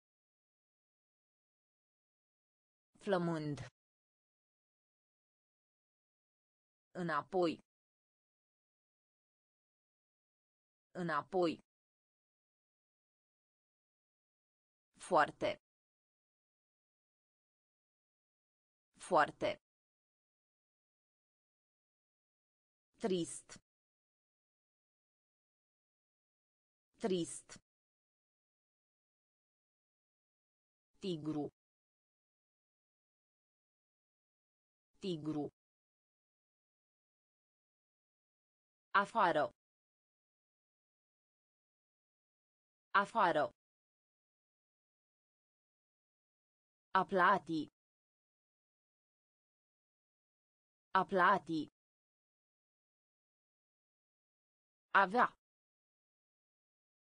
Flămând. Înapoi. Înapoi. Foarte. Foarte. Trist. Trist. Tigru. Tigru. Afară. Afară. Aplati. Aplati. Avea.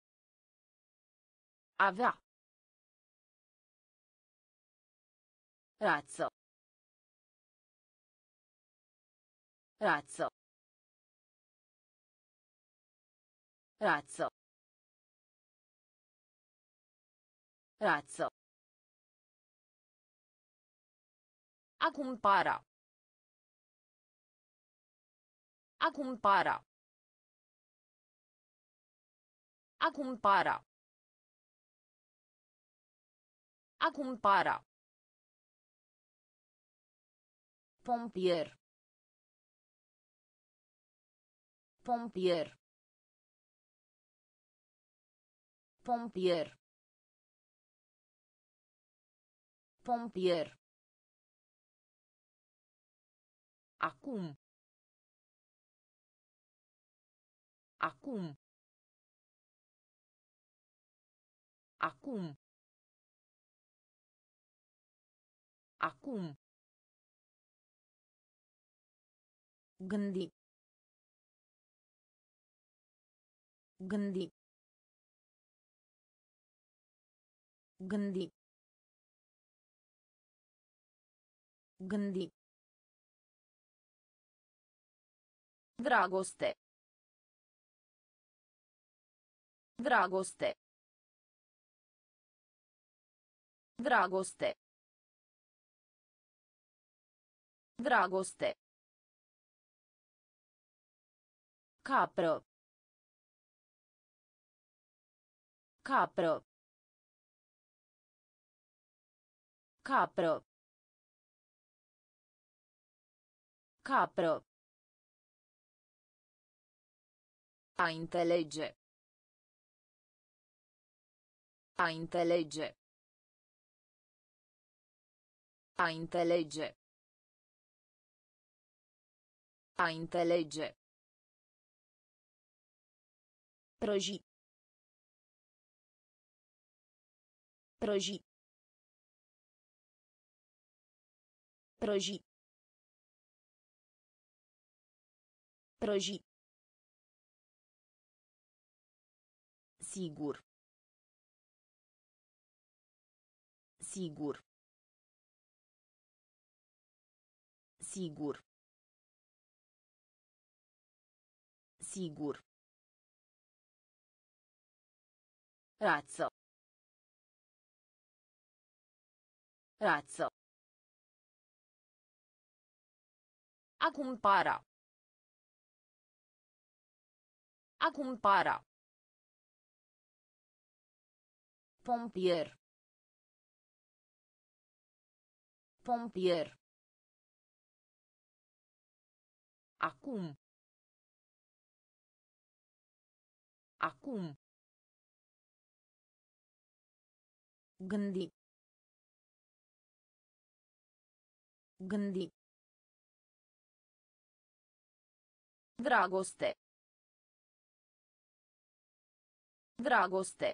Avea. Razzo. Razzo. Razzo. Razzo. A cumpara. A cumpara. A cumpara. A cumpara. Pompier. Pompier. Pompier. Pompier. Acum. Acum. Acum. Acum. Gândi. Gândi. Gândi. Gândi. Dragoste. Dragoste. Dragoste. Dragoste. Capro. Capro. Capro. Capro. A înțelege. A înțelege. A înțelege. A înțelege. Prăji. Prăji. Prăji. Prăji. Sigur. Sigur. Sigur. Sigur. Razzo. Razzo. A cumpara. A cumpara. Pompier. Pompier. Acum. Acum. Gândi. Gândi. Dragoste. Dragoste.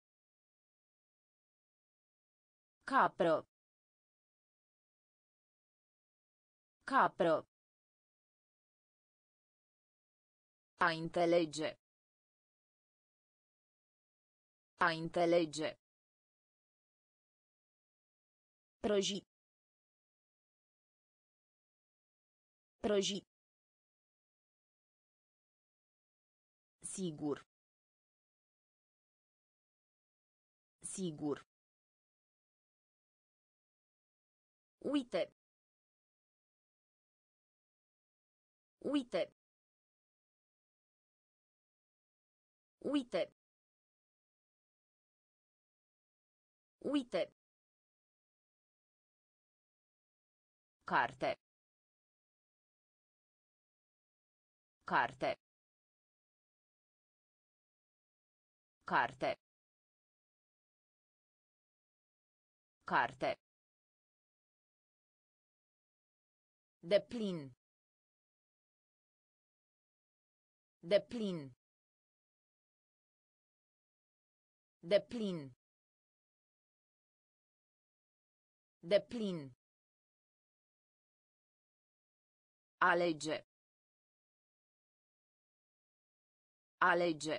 Capro. Capro. A înțelege. A înțelege. Prăji. Prăji. Sigur. Sigur. Uite. Uite. Uite. Uite. Carte. Carte. Carte. Carte. Deplin. Deplin. Deplin. Deplin. Alege. Alege.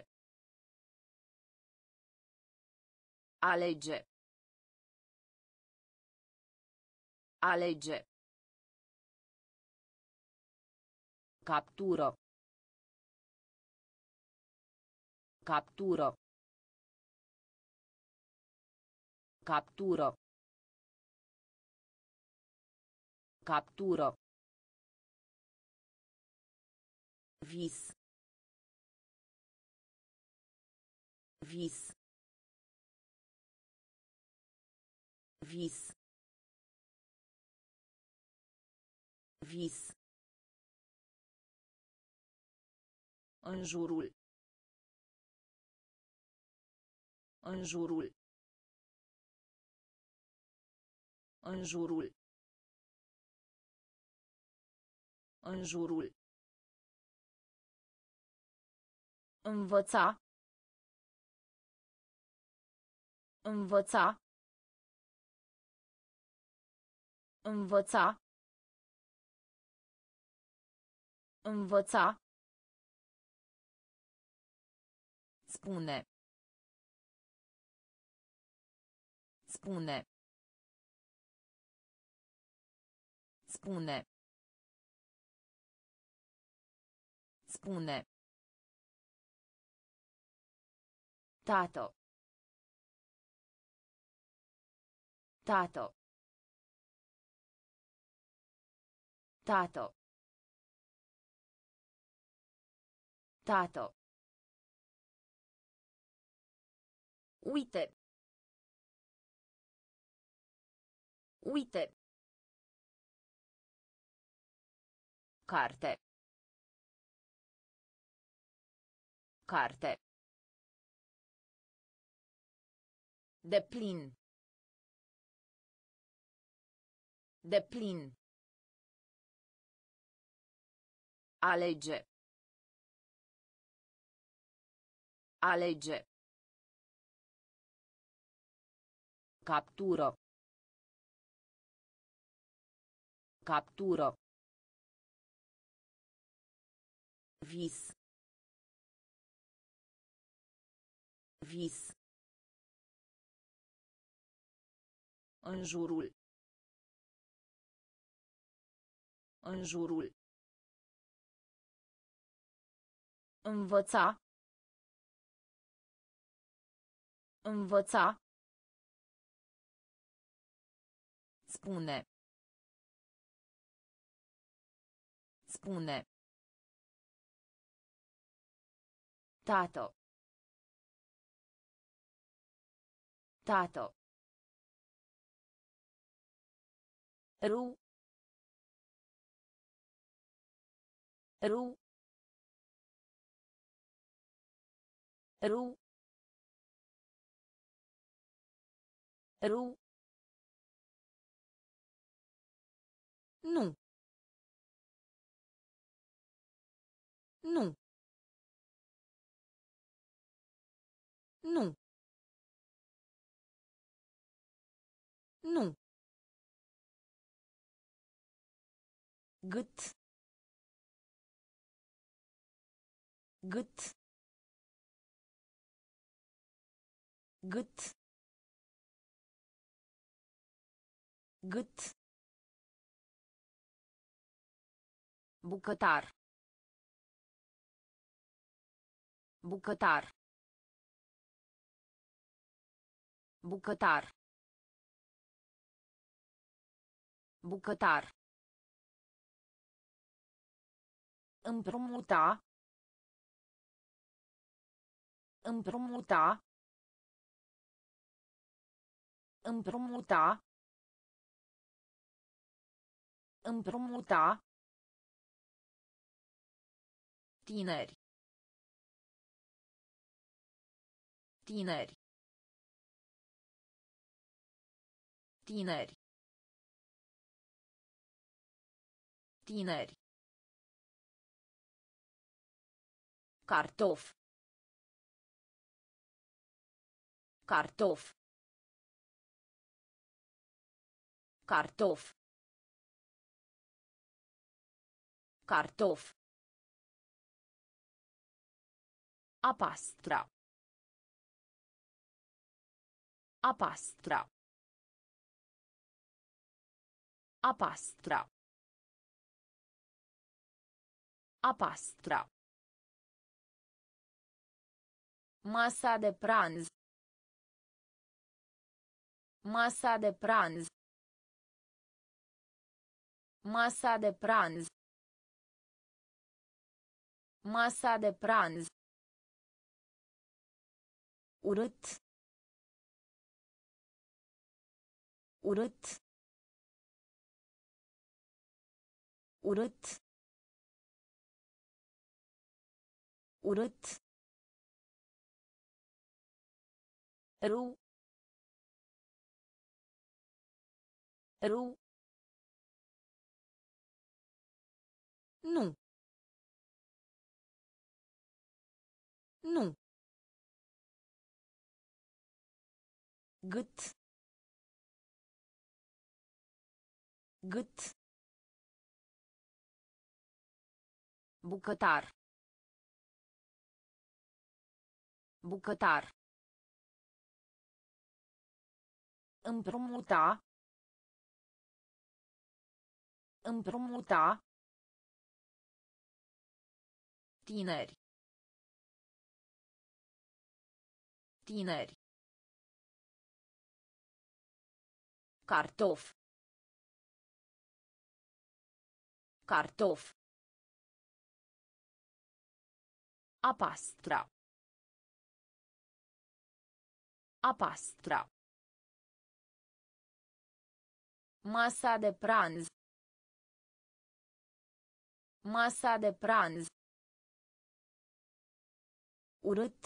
Alege. Alege. Captură. Captură. Captură. Captură. Vis. Vis. Vis. Vis. În jurul. În jurul. În jurul. În jurul. Învăța. Învăța. Învăța. Învăța. Spune. Spune. Spune. Spune. Tată. Tată. Tată. Tată. Uite. Uite. Carte. Carte. Deplin. Deplin. Alege. Alege. Captură. Captură. Vis. Vis. În jurul. În jurul. Învăța. Învăța. Spune. Spune. Tată. Tată. Ru. Ru. Ru. Ru. Nu. Nu. Nu. Nu. Gât. Gât. Gât. Gât. Bucătar. Bucătar. Bucătar. Bucătar. Împrumuta. Împrumuta. Împrumuta. Împrumuta. Tineri. Tineri. Tineri. Tineri. Cartof. Cartof. Cartof. Cartof. A pastra. A pastra. A pastra. A pastra. Masa de pranz. Masa de pranz. Masa de pranz. Masa de pranz. Urât. Urât. Urât. Urât. Ru. Ru. Nu. Nu. Gât. Gât. Bucătar. Bucătar. Împrumuta. Împrumuta. Tineri. Tineri. Cartof. Cartof. A pastra. A pastra. Masa de pranz. Masa de pranz. Urât.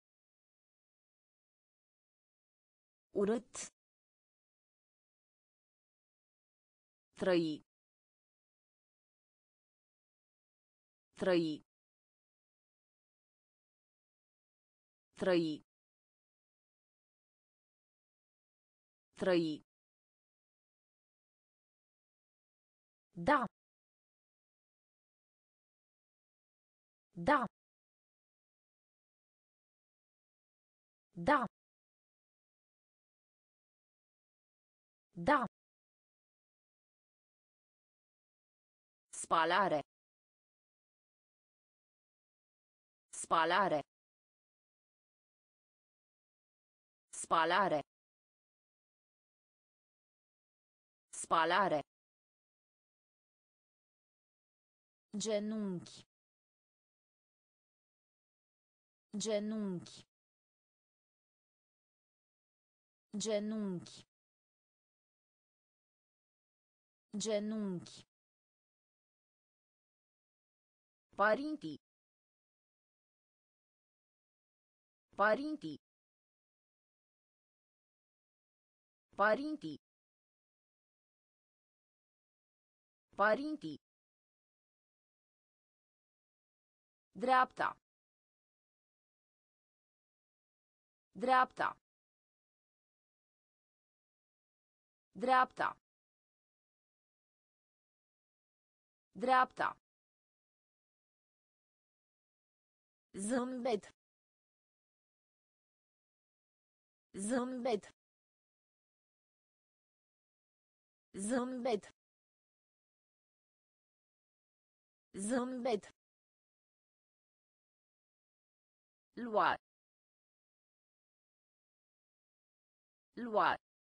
Urât. Trăi. Trăi. Trăi. Trăi. Da. Da. Da. Da. Spalare. Spalare. Spalare. Spalare. Genunchi. Genunchi. Genunchi. Genunchi. Părinții. Părinții. Părinții. Părinții. Dreapta. Dreapta. Dreapta. Dreapta. Zâmbet. Zâmbet. Zâmbet. Zâmbet. Lua. Lua.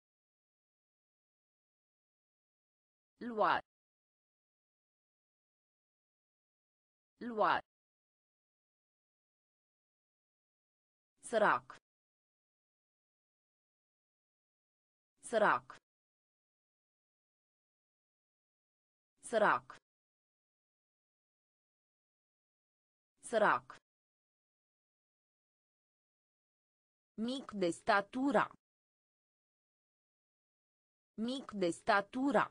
Lua. Lua. Sărac. Sărac. Sărac. Sărac. Mic de statura. Mic de statura.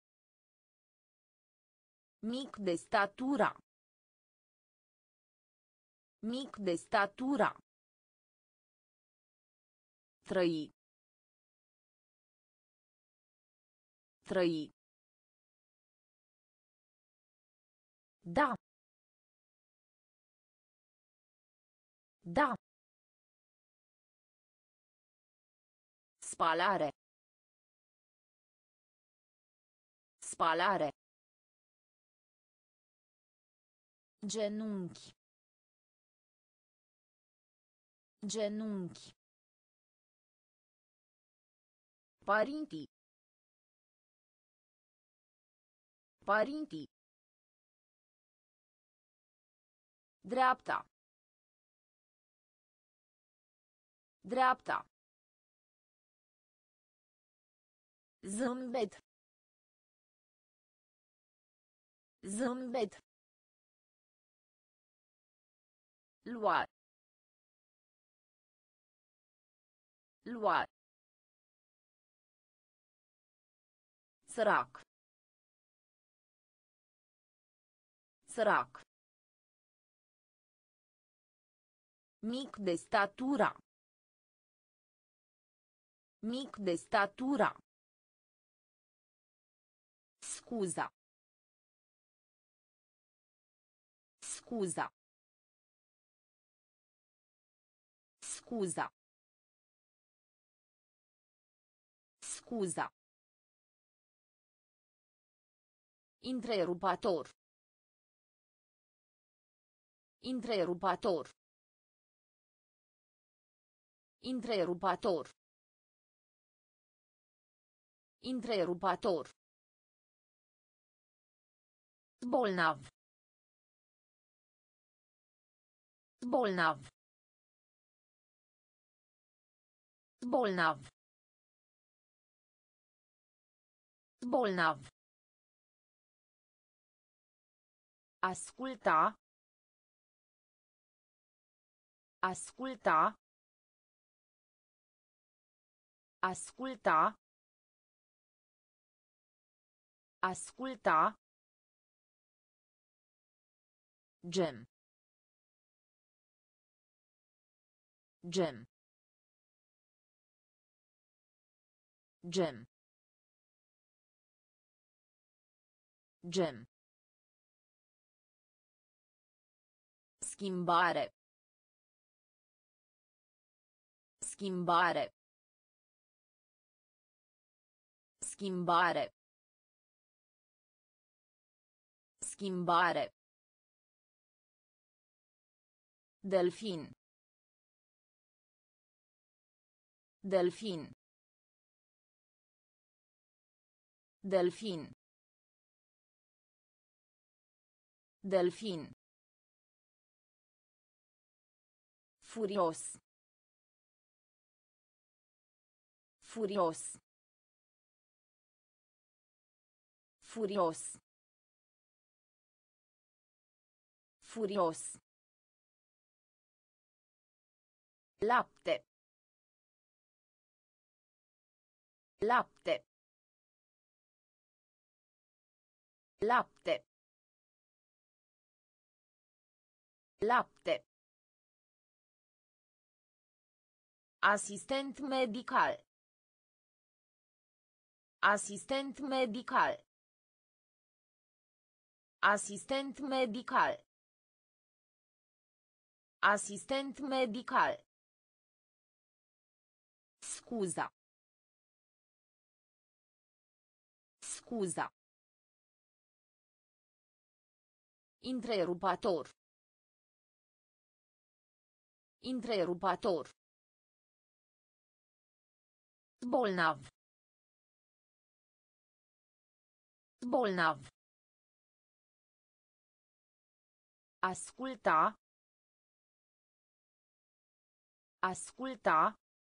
Mic de statura. Mic de statura. Trăi. Trăi. Da. Da. Spalare. Spalare. Genunchi. Genunchi. Părinții. Părinții. Dreapta. Dreapta. Zâmbet. Zâmbet. Lua. Lua. Sărac. Sărac. Mic de statura. Mic de statura. Scuza. Scuza. Scuza. Scuza. Întrerupator. Întrerupator. Întrerupator. Întrerupator. Bolnav. Bolnav. Bolnav. Bolnav. Asculta. Asculta. Asculta. Asculta. Gem. Gem. Gem. Gem. Schimbare. Schimbare. Schimbare. Schimbare. Delfin. Delfin. Delfin. Delfin. Furios. Furios. Furios. Furios. Lapte. Lapte. Lapte. Lapte. Asistent medical. Asistent medical. Asistent medical. Asistent medical. Scuza. Scuza. Întrerupator. Întrerupator. Bolnav. Bolnav. Asculta. Asculta.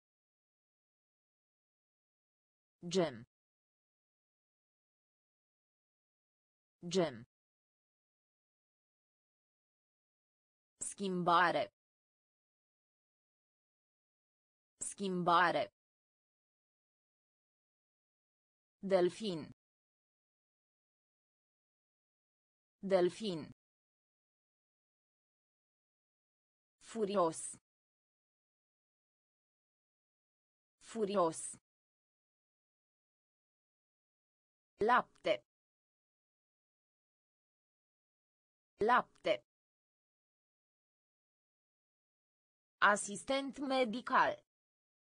Gem. Gem. Schimbare. Schimbare. Delfin. Delfin. Furios. Furios. Lapte. Lapte. Asistent medical.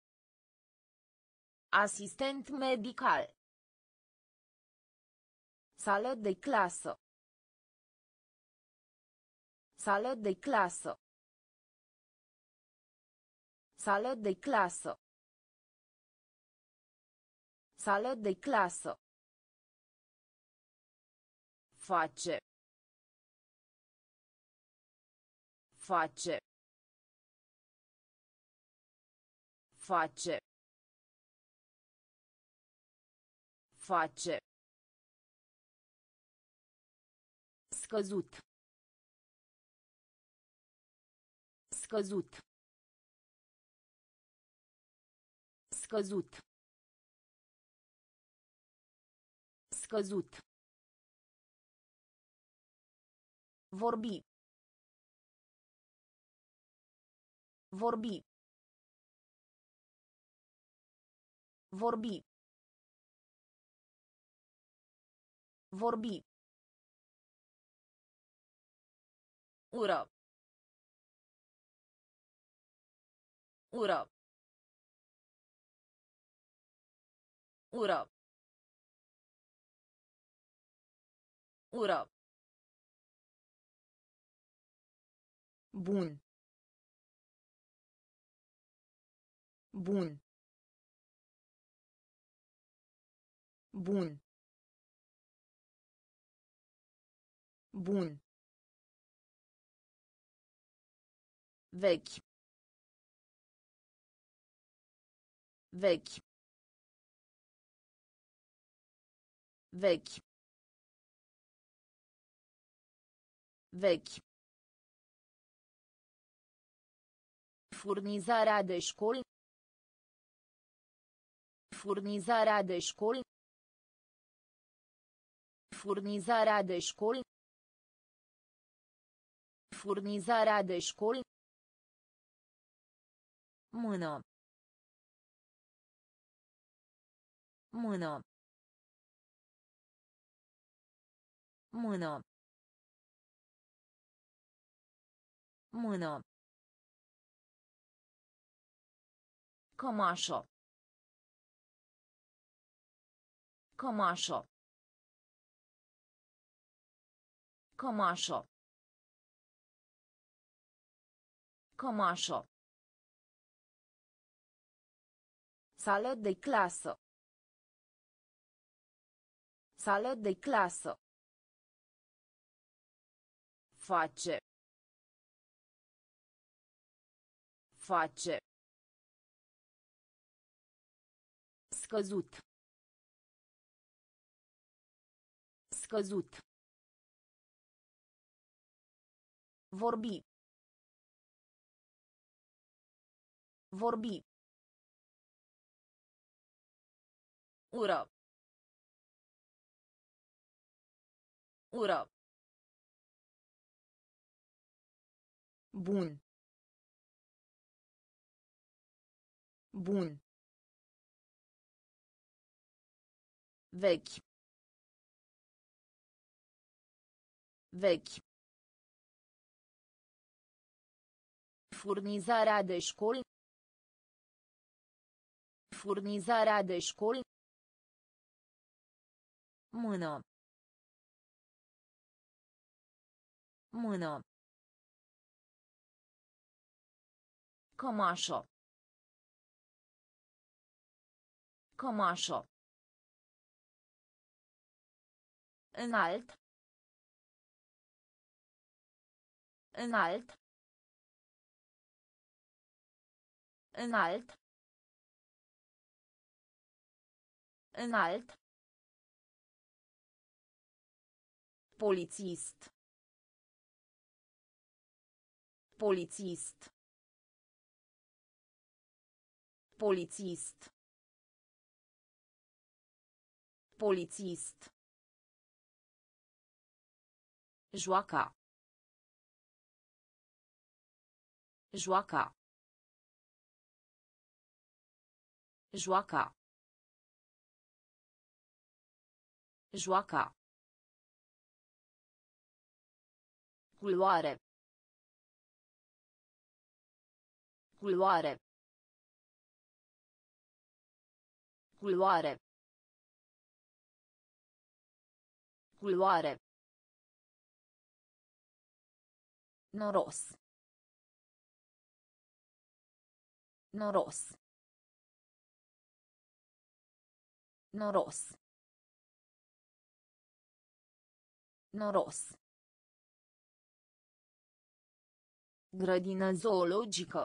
Asistent medical. Sală de clasă. Sală de clasă. Sală de clasă. Sală de clasă. Face. Face. Face. Face. Scăzut. Scăzut. Scăzut. Scăzut. Vorbi. Vorbi. Vorbi. Vorbi. Ură. Ură. Ură. Ură. Bun. Bun. Bun. Bun. Vechi. Vechi. Vechi. Vechi. Furnizarea de școli. Furnizarea de școli. Furnizarea de școli. Furnizarea de școli. Mână. Mână. Mână. Mână. Cămașă. Cămașă. Cămașă. Cămașă. Sală de clasă. Sală de clasă. Face. Face. Scăzut. Scăzut. Vorbi. Vorbi. Ură. Ură. Bun. Bun. Vechi. Vechi. Furnizarea de școli. Furnizarea de școli. Mână. Mână. Cămașă. Cămașă. Înalt. Înalt. Înalt. Înalt. Polițist. Polițist. Polițist. Polițist. Joaca. Joaca. Joaca. Joaca. Culoare. Culoare. Culoare. Culoare. Noros. Noros. Noros. Noros. Grădină zoologică.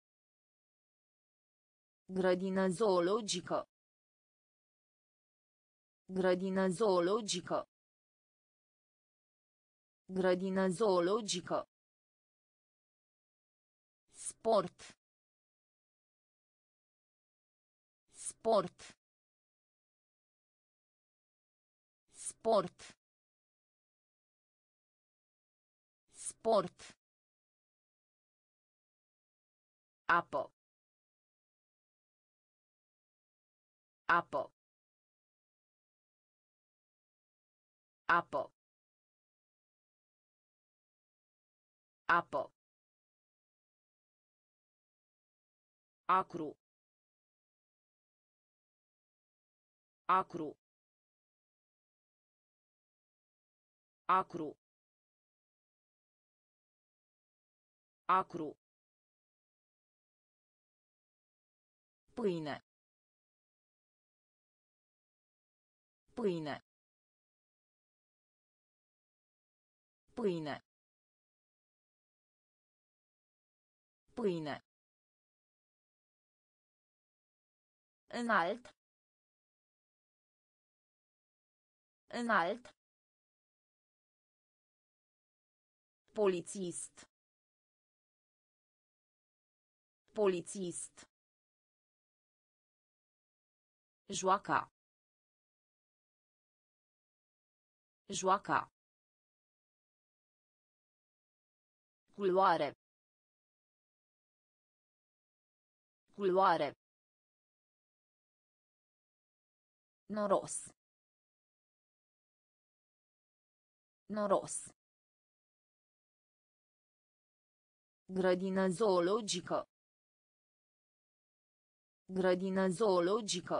Grădină zoologică. Grădină zoologică. Grădină zoologică. Sport. Sport. Sport. Sport. Apă. Apă. Apă. Apă. Acru. Acru. Acru. Acru. Pâine. Pâine. Pâine. Pâine. Înalt. Înalt. Polițist. Polițist. Joaca. Joaca. Culoare. Culoare. Noros. Noros. Grădină zoologică. Grădină zoologică.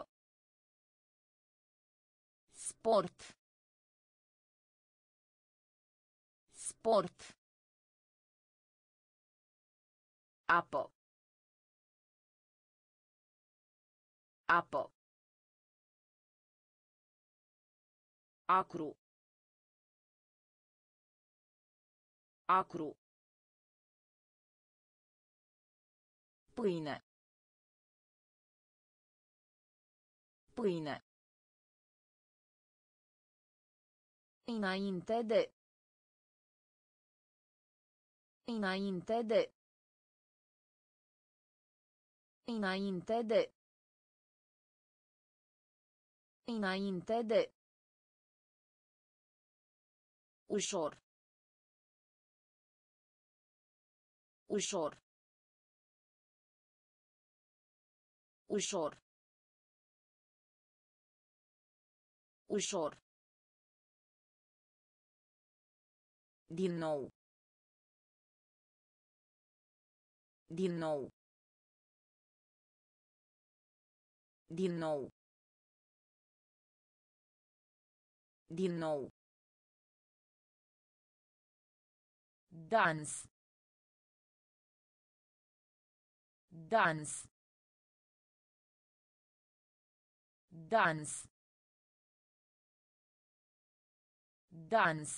Sport. Sport. Apă. Apă. Acru. Acru. Pâine. Pâine. Înainte de. Înainte de. Înainte de. Înainte de. Ușor. Ușor. Ușor. Ușor. Din nou. Din nou. Din nou. Din nou. Dans. Dans. Dans. Dans.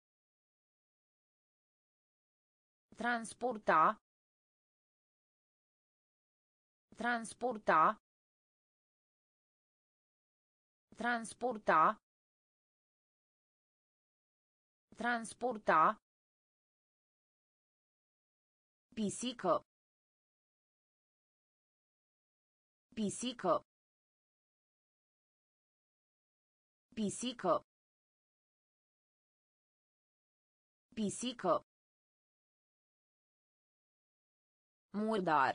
Transporta. Transporta. Transporta. Transporta. Pisică. Pisică. Pisică. Pisică. Murdar.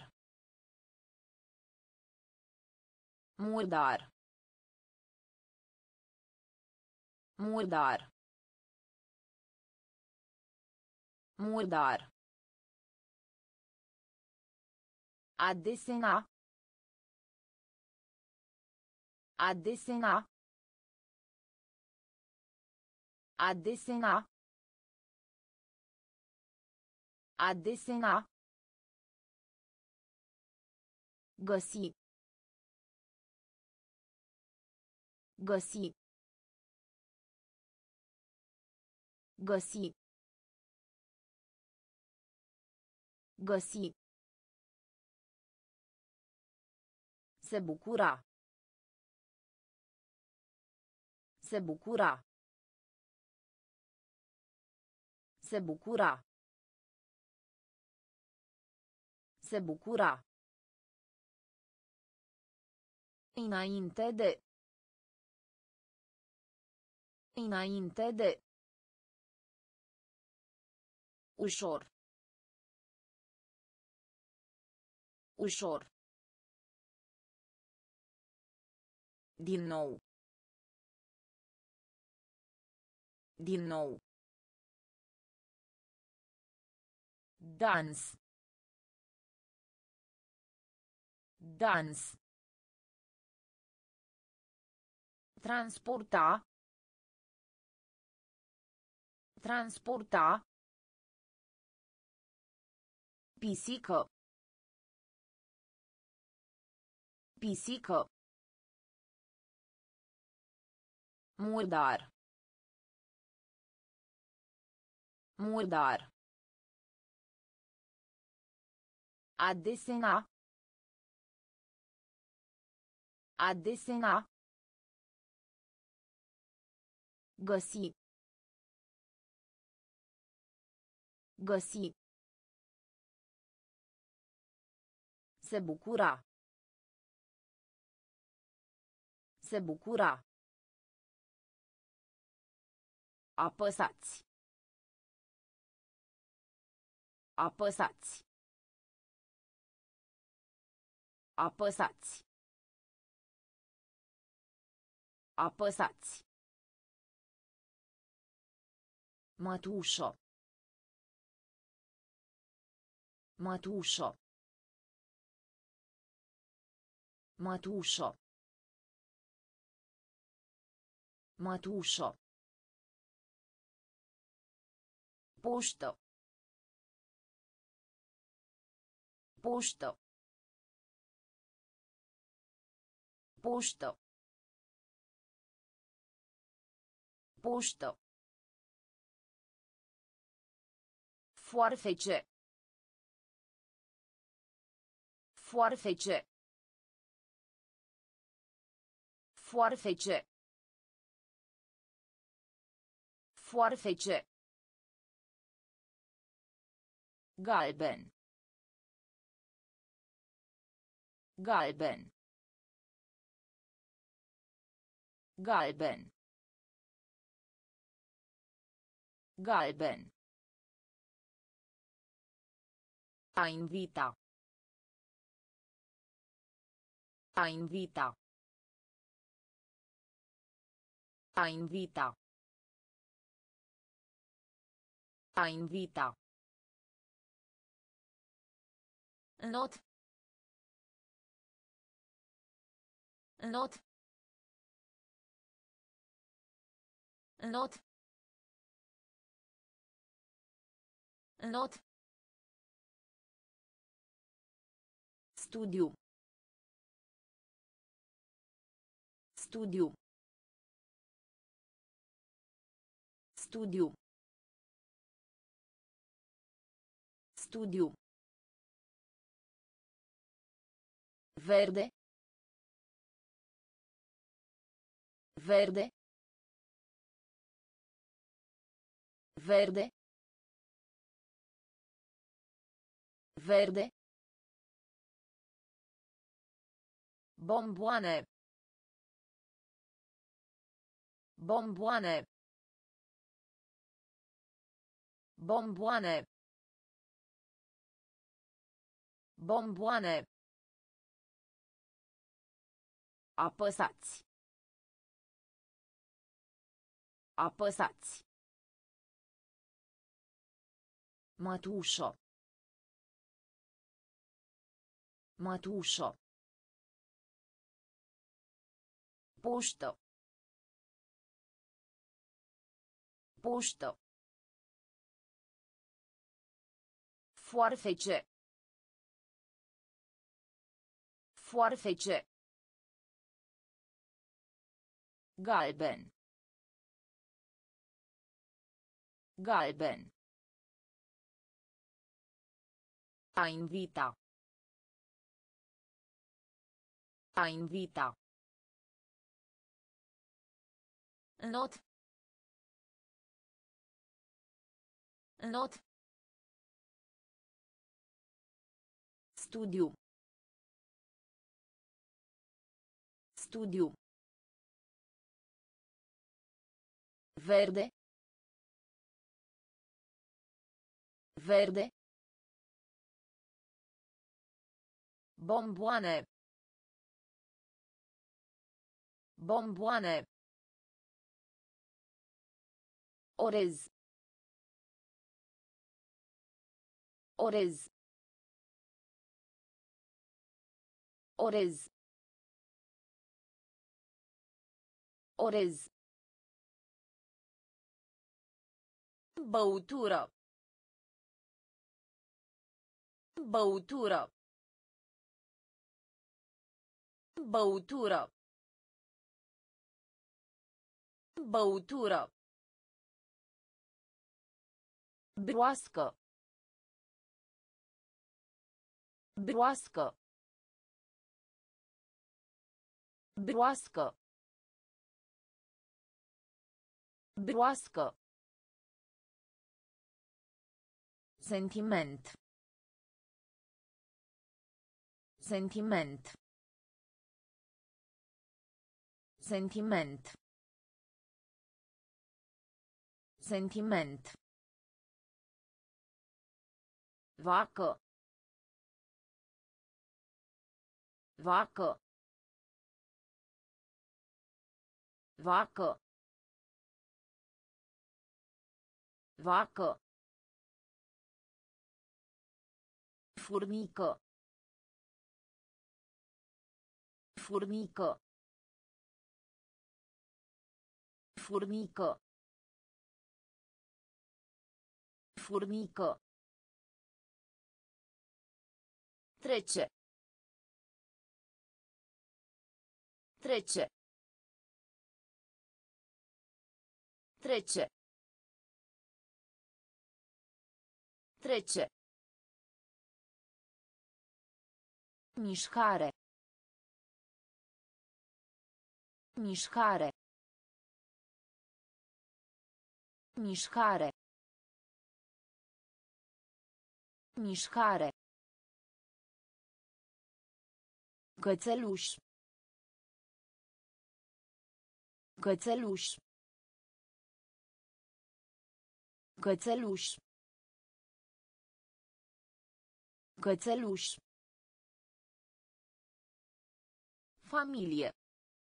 Murdar. Murdar. Murdar. A desena. A desena. A desena. A desena. Găsi. Găsi. Găsi. Găsi. Se bucura. Se bucura. Se bucura. Se bucura. Înainte de. Înainte de. Ușor. Ușor. Din nou. Din nou. Dans. Dans. Transporta. Transporta. Pisică. Pisică. Murdar. Murdar. A desena. A desena. Găsi. Găsi. Se bucura. Se bucura. Apăsați. Apăsați. Apăsați. Apăsați. Mătușă. Mătușă. Mătușă. Mătușă. Poștă. Poștă. Poștă. Poștă. Foarfece. Foarfece. Foarfece. Foarfece. Galben. Galben. Galben. Galben. A invita. A invita. A invita. A invita. Not. Not. Not. Not. Studiu. Studiu. Studiu. Studiu. Verde. Verde. Verde. Verde. Bomboane. Bomboane. Bomboane. Bomboane. Apăsați. Apăsați. Mătușă. Mătușă. Poștă. Puștă. Foarfece. Foarfece. Galben. Galben. A invita. A invita. Not. Not. Studiu. Studiu. Verde. Verde. Bomboane. Bomboane. Orez. Orez. Orez. Orez. Băutură. Băutură. Băutură. Băutură. Broască. Broască. Broască. Broască. Sentiment. Sentiment. Sentiment. Sentiment. Vacă. Vacă. Vacă. Vacă. Furnică. Furnică. Furnică. Furnică. Trece. Trece. Trece. Trece. Mișcare. Mișcare. Mișcare. Mișcare. Cățeluș. Cățeluș. Cățeluș. Cățeluș. Familie.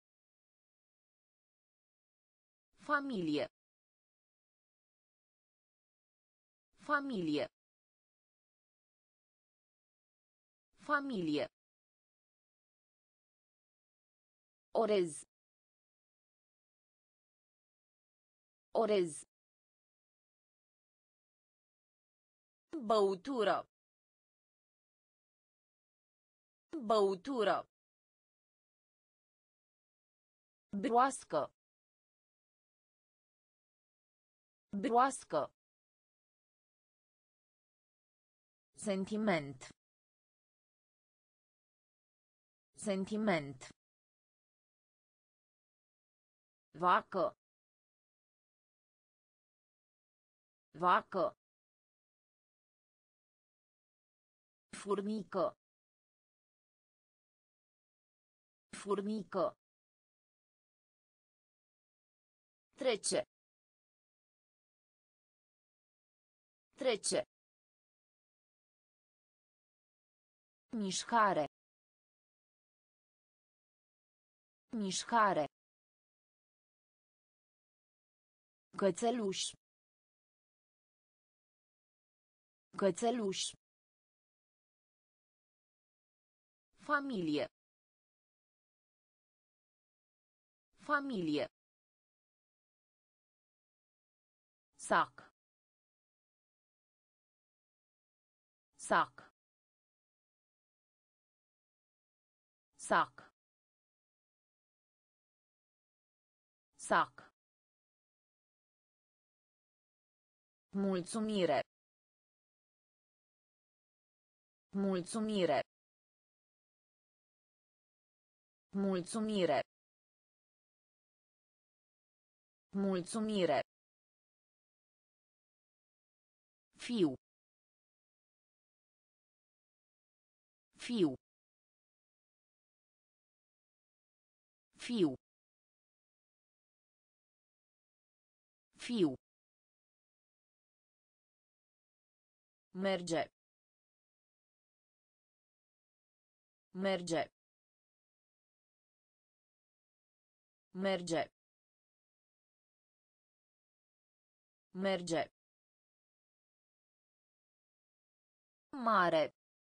Familie. Familie. Familie. Orez. Orez. Băutură. Băutură. Broască. Broască. Sentiment. Sentiment. Vacă. Vacă. Furnică. Furnică. Trece. Trece. Mișcare. Mișcare. Cățeluș. Cățeluș. Familie. Familie. Sac. Sac. Sac. Sac. Mulțumire. Mulțumire. Mulțumire. Mulțumire. Fiu. Fiu. Fiu. Fiu. Merge. Merge. Merge. Merge. Mare.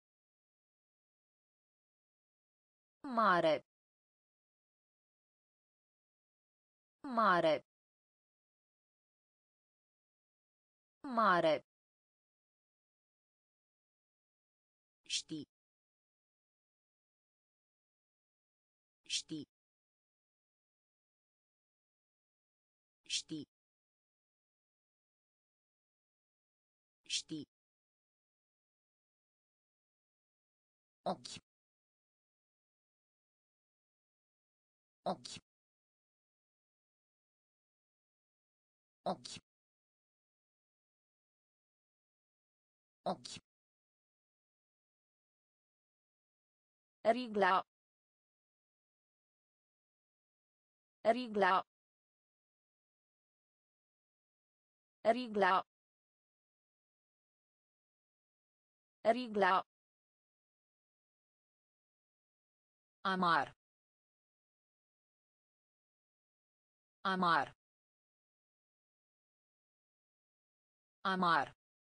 Mare. Mare. Mare. Știi. Știi. Știi. Știi. Ochi. Ochi. Ochi. Ochi. Rigla. Rigla. Rigla. Rigla. Amar. Amar. Amar.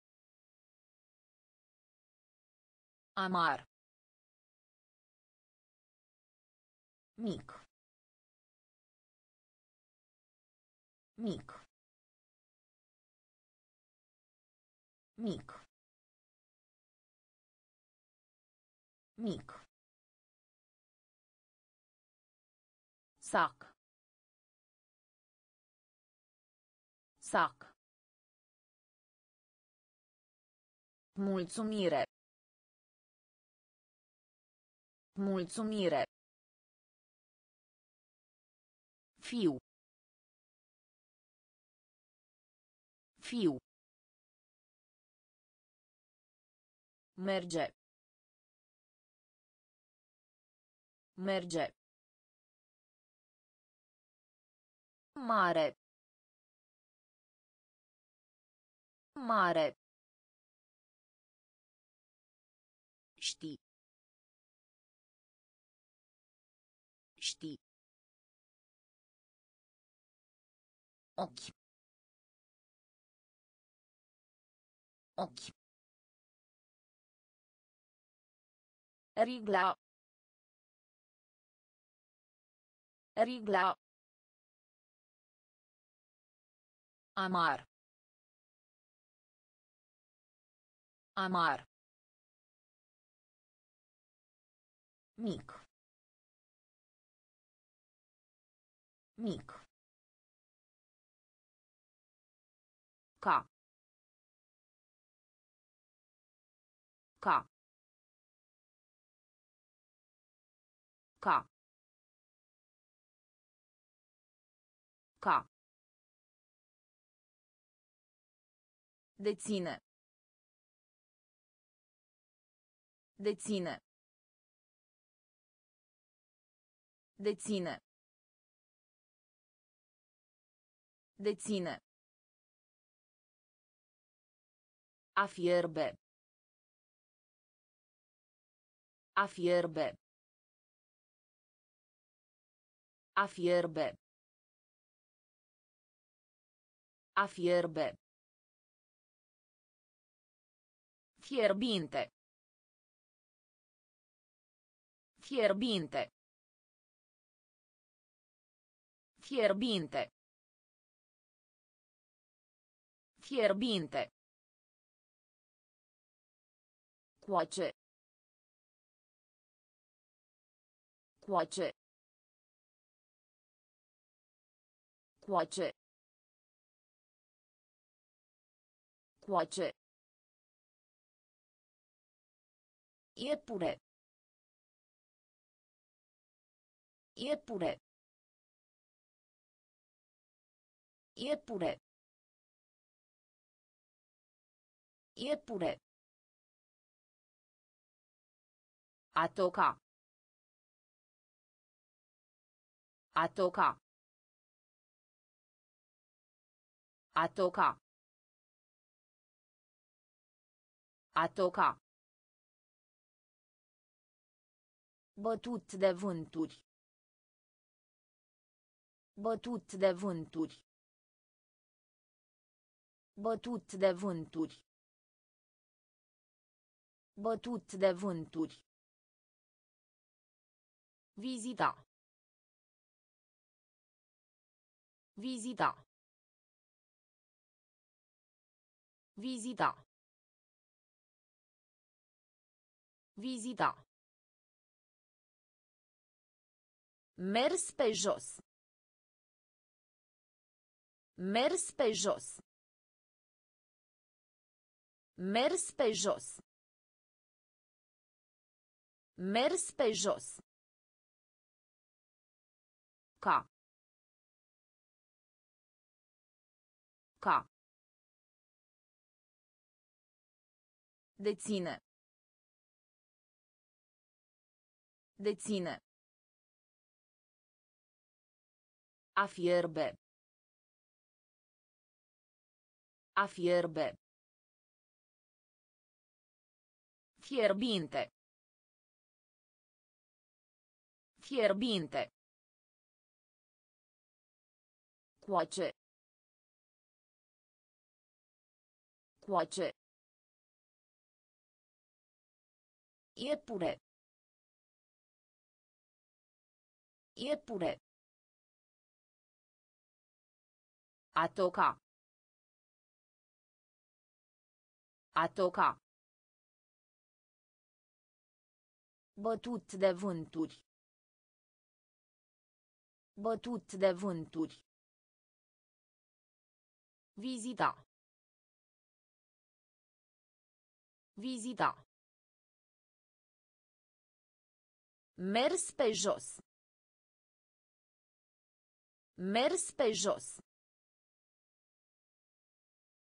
Amar. Mic. Mic. Mic. Mic. Sac. Sac. Mulțumire. Mulțumire. Fiu. Fiu. Merge. Merge. Mare. Mare. Știi. Știi. Ochi. Ochi. Rigla. Rigla. Amar. Amar. Mic. Mic. Ca. Ca. Ca. Ca. Deține. Deține. Deține. Deține. A fierbe. A fierbe. A fierbe. A fierbe. Fierbinte. Fierbinte. Fierbinte. Fierbinte. Coace. Coace. Coace. Coace. Iepure. Iepure. Iepure. Iepure. A toca. A toca. A toca. A toca. Bătut de vânturi. Bătut de vânturi. Bătut de vânturi. Bătut de vânturi. Vizita. Vizita. Vizita. Vizita. Mers pe jos. Mers pe jos. Mers pe jos. Mers pe jos. Ca. Ca. Deține. Deține. A fierbe. A fierbe. Fierbinte. Fierbinte. Coace. Coace. Iepure. Iepure. A toca. A toca. Bătut de vânturi. Bătut de vânturi. Vizita. Vizita. Mers pe jos. Mers pe jos.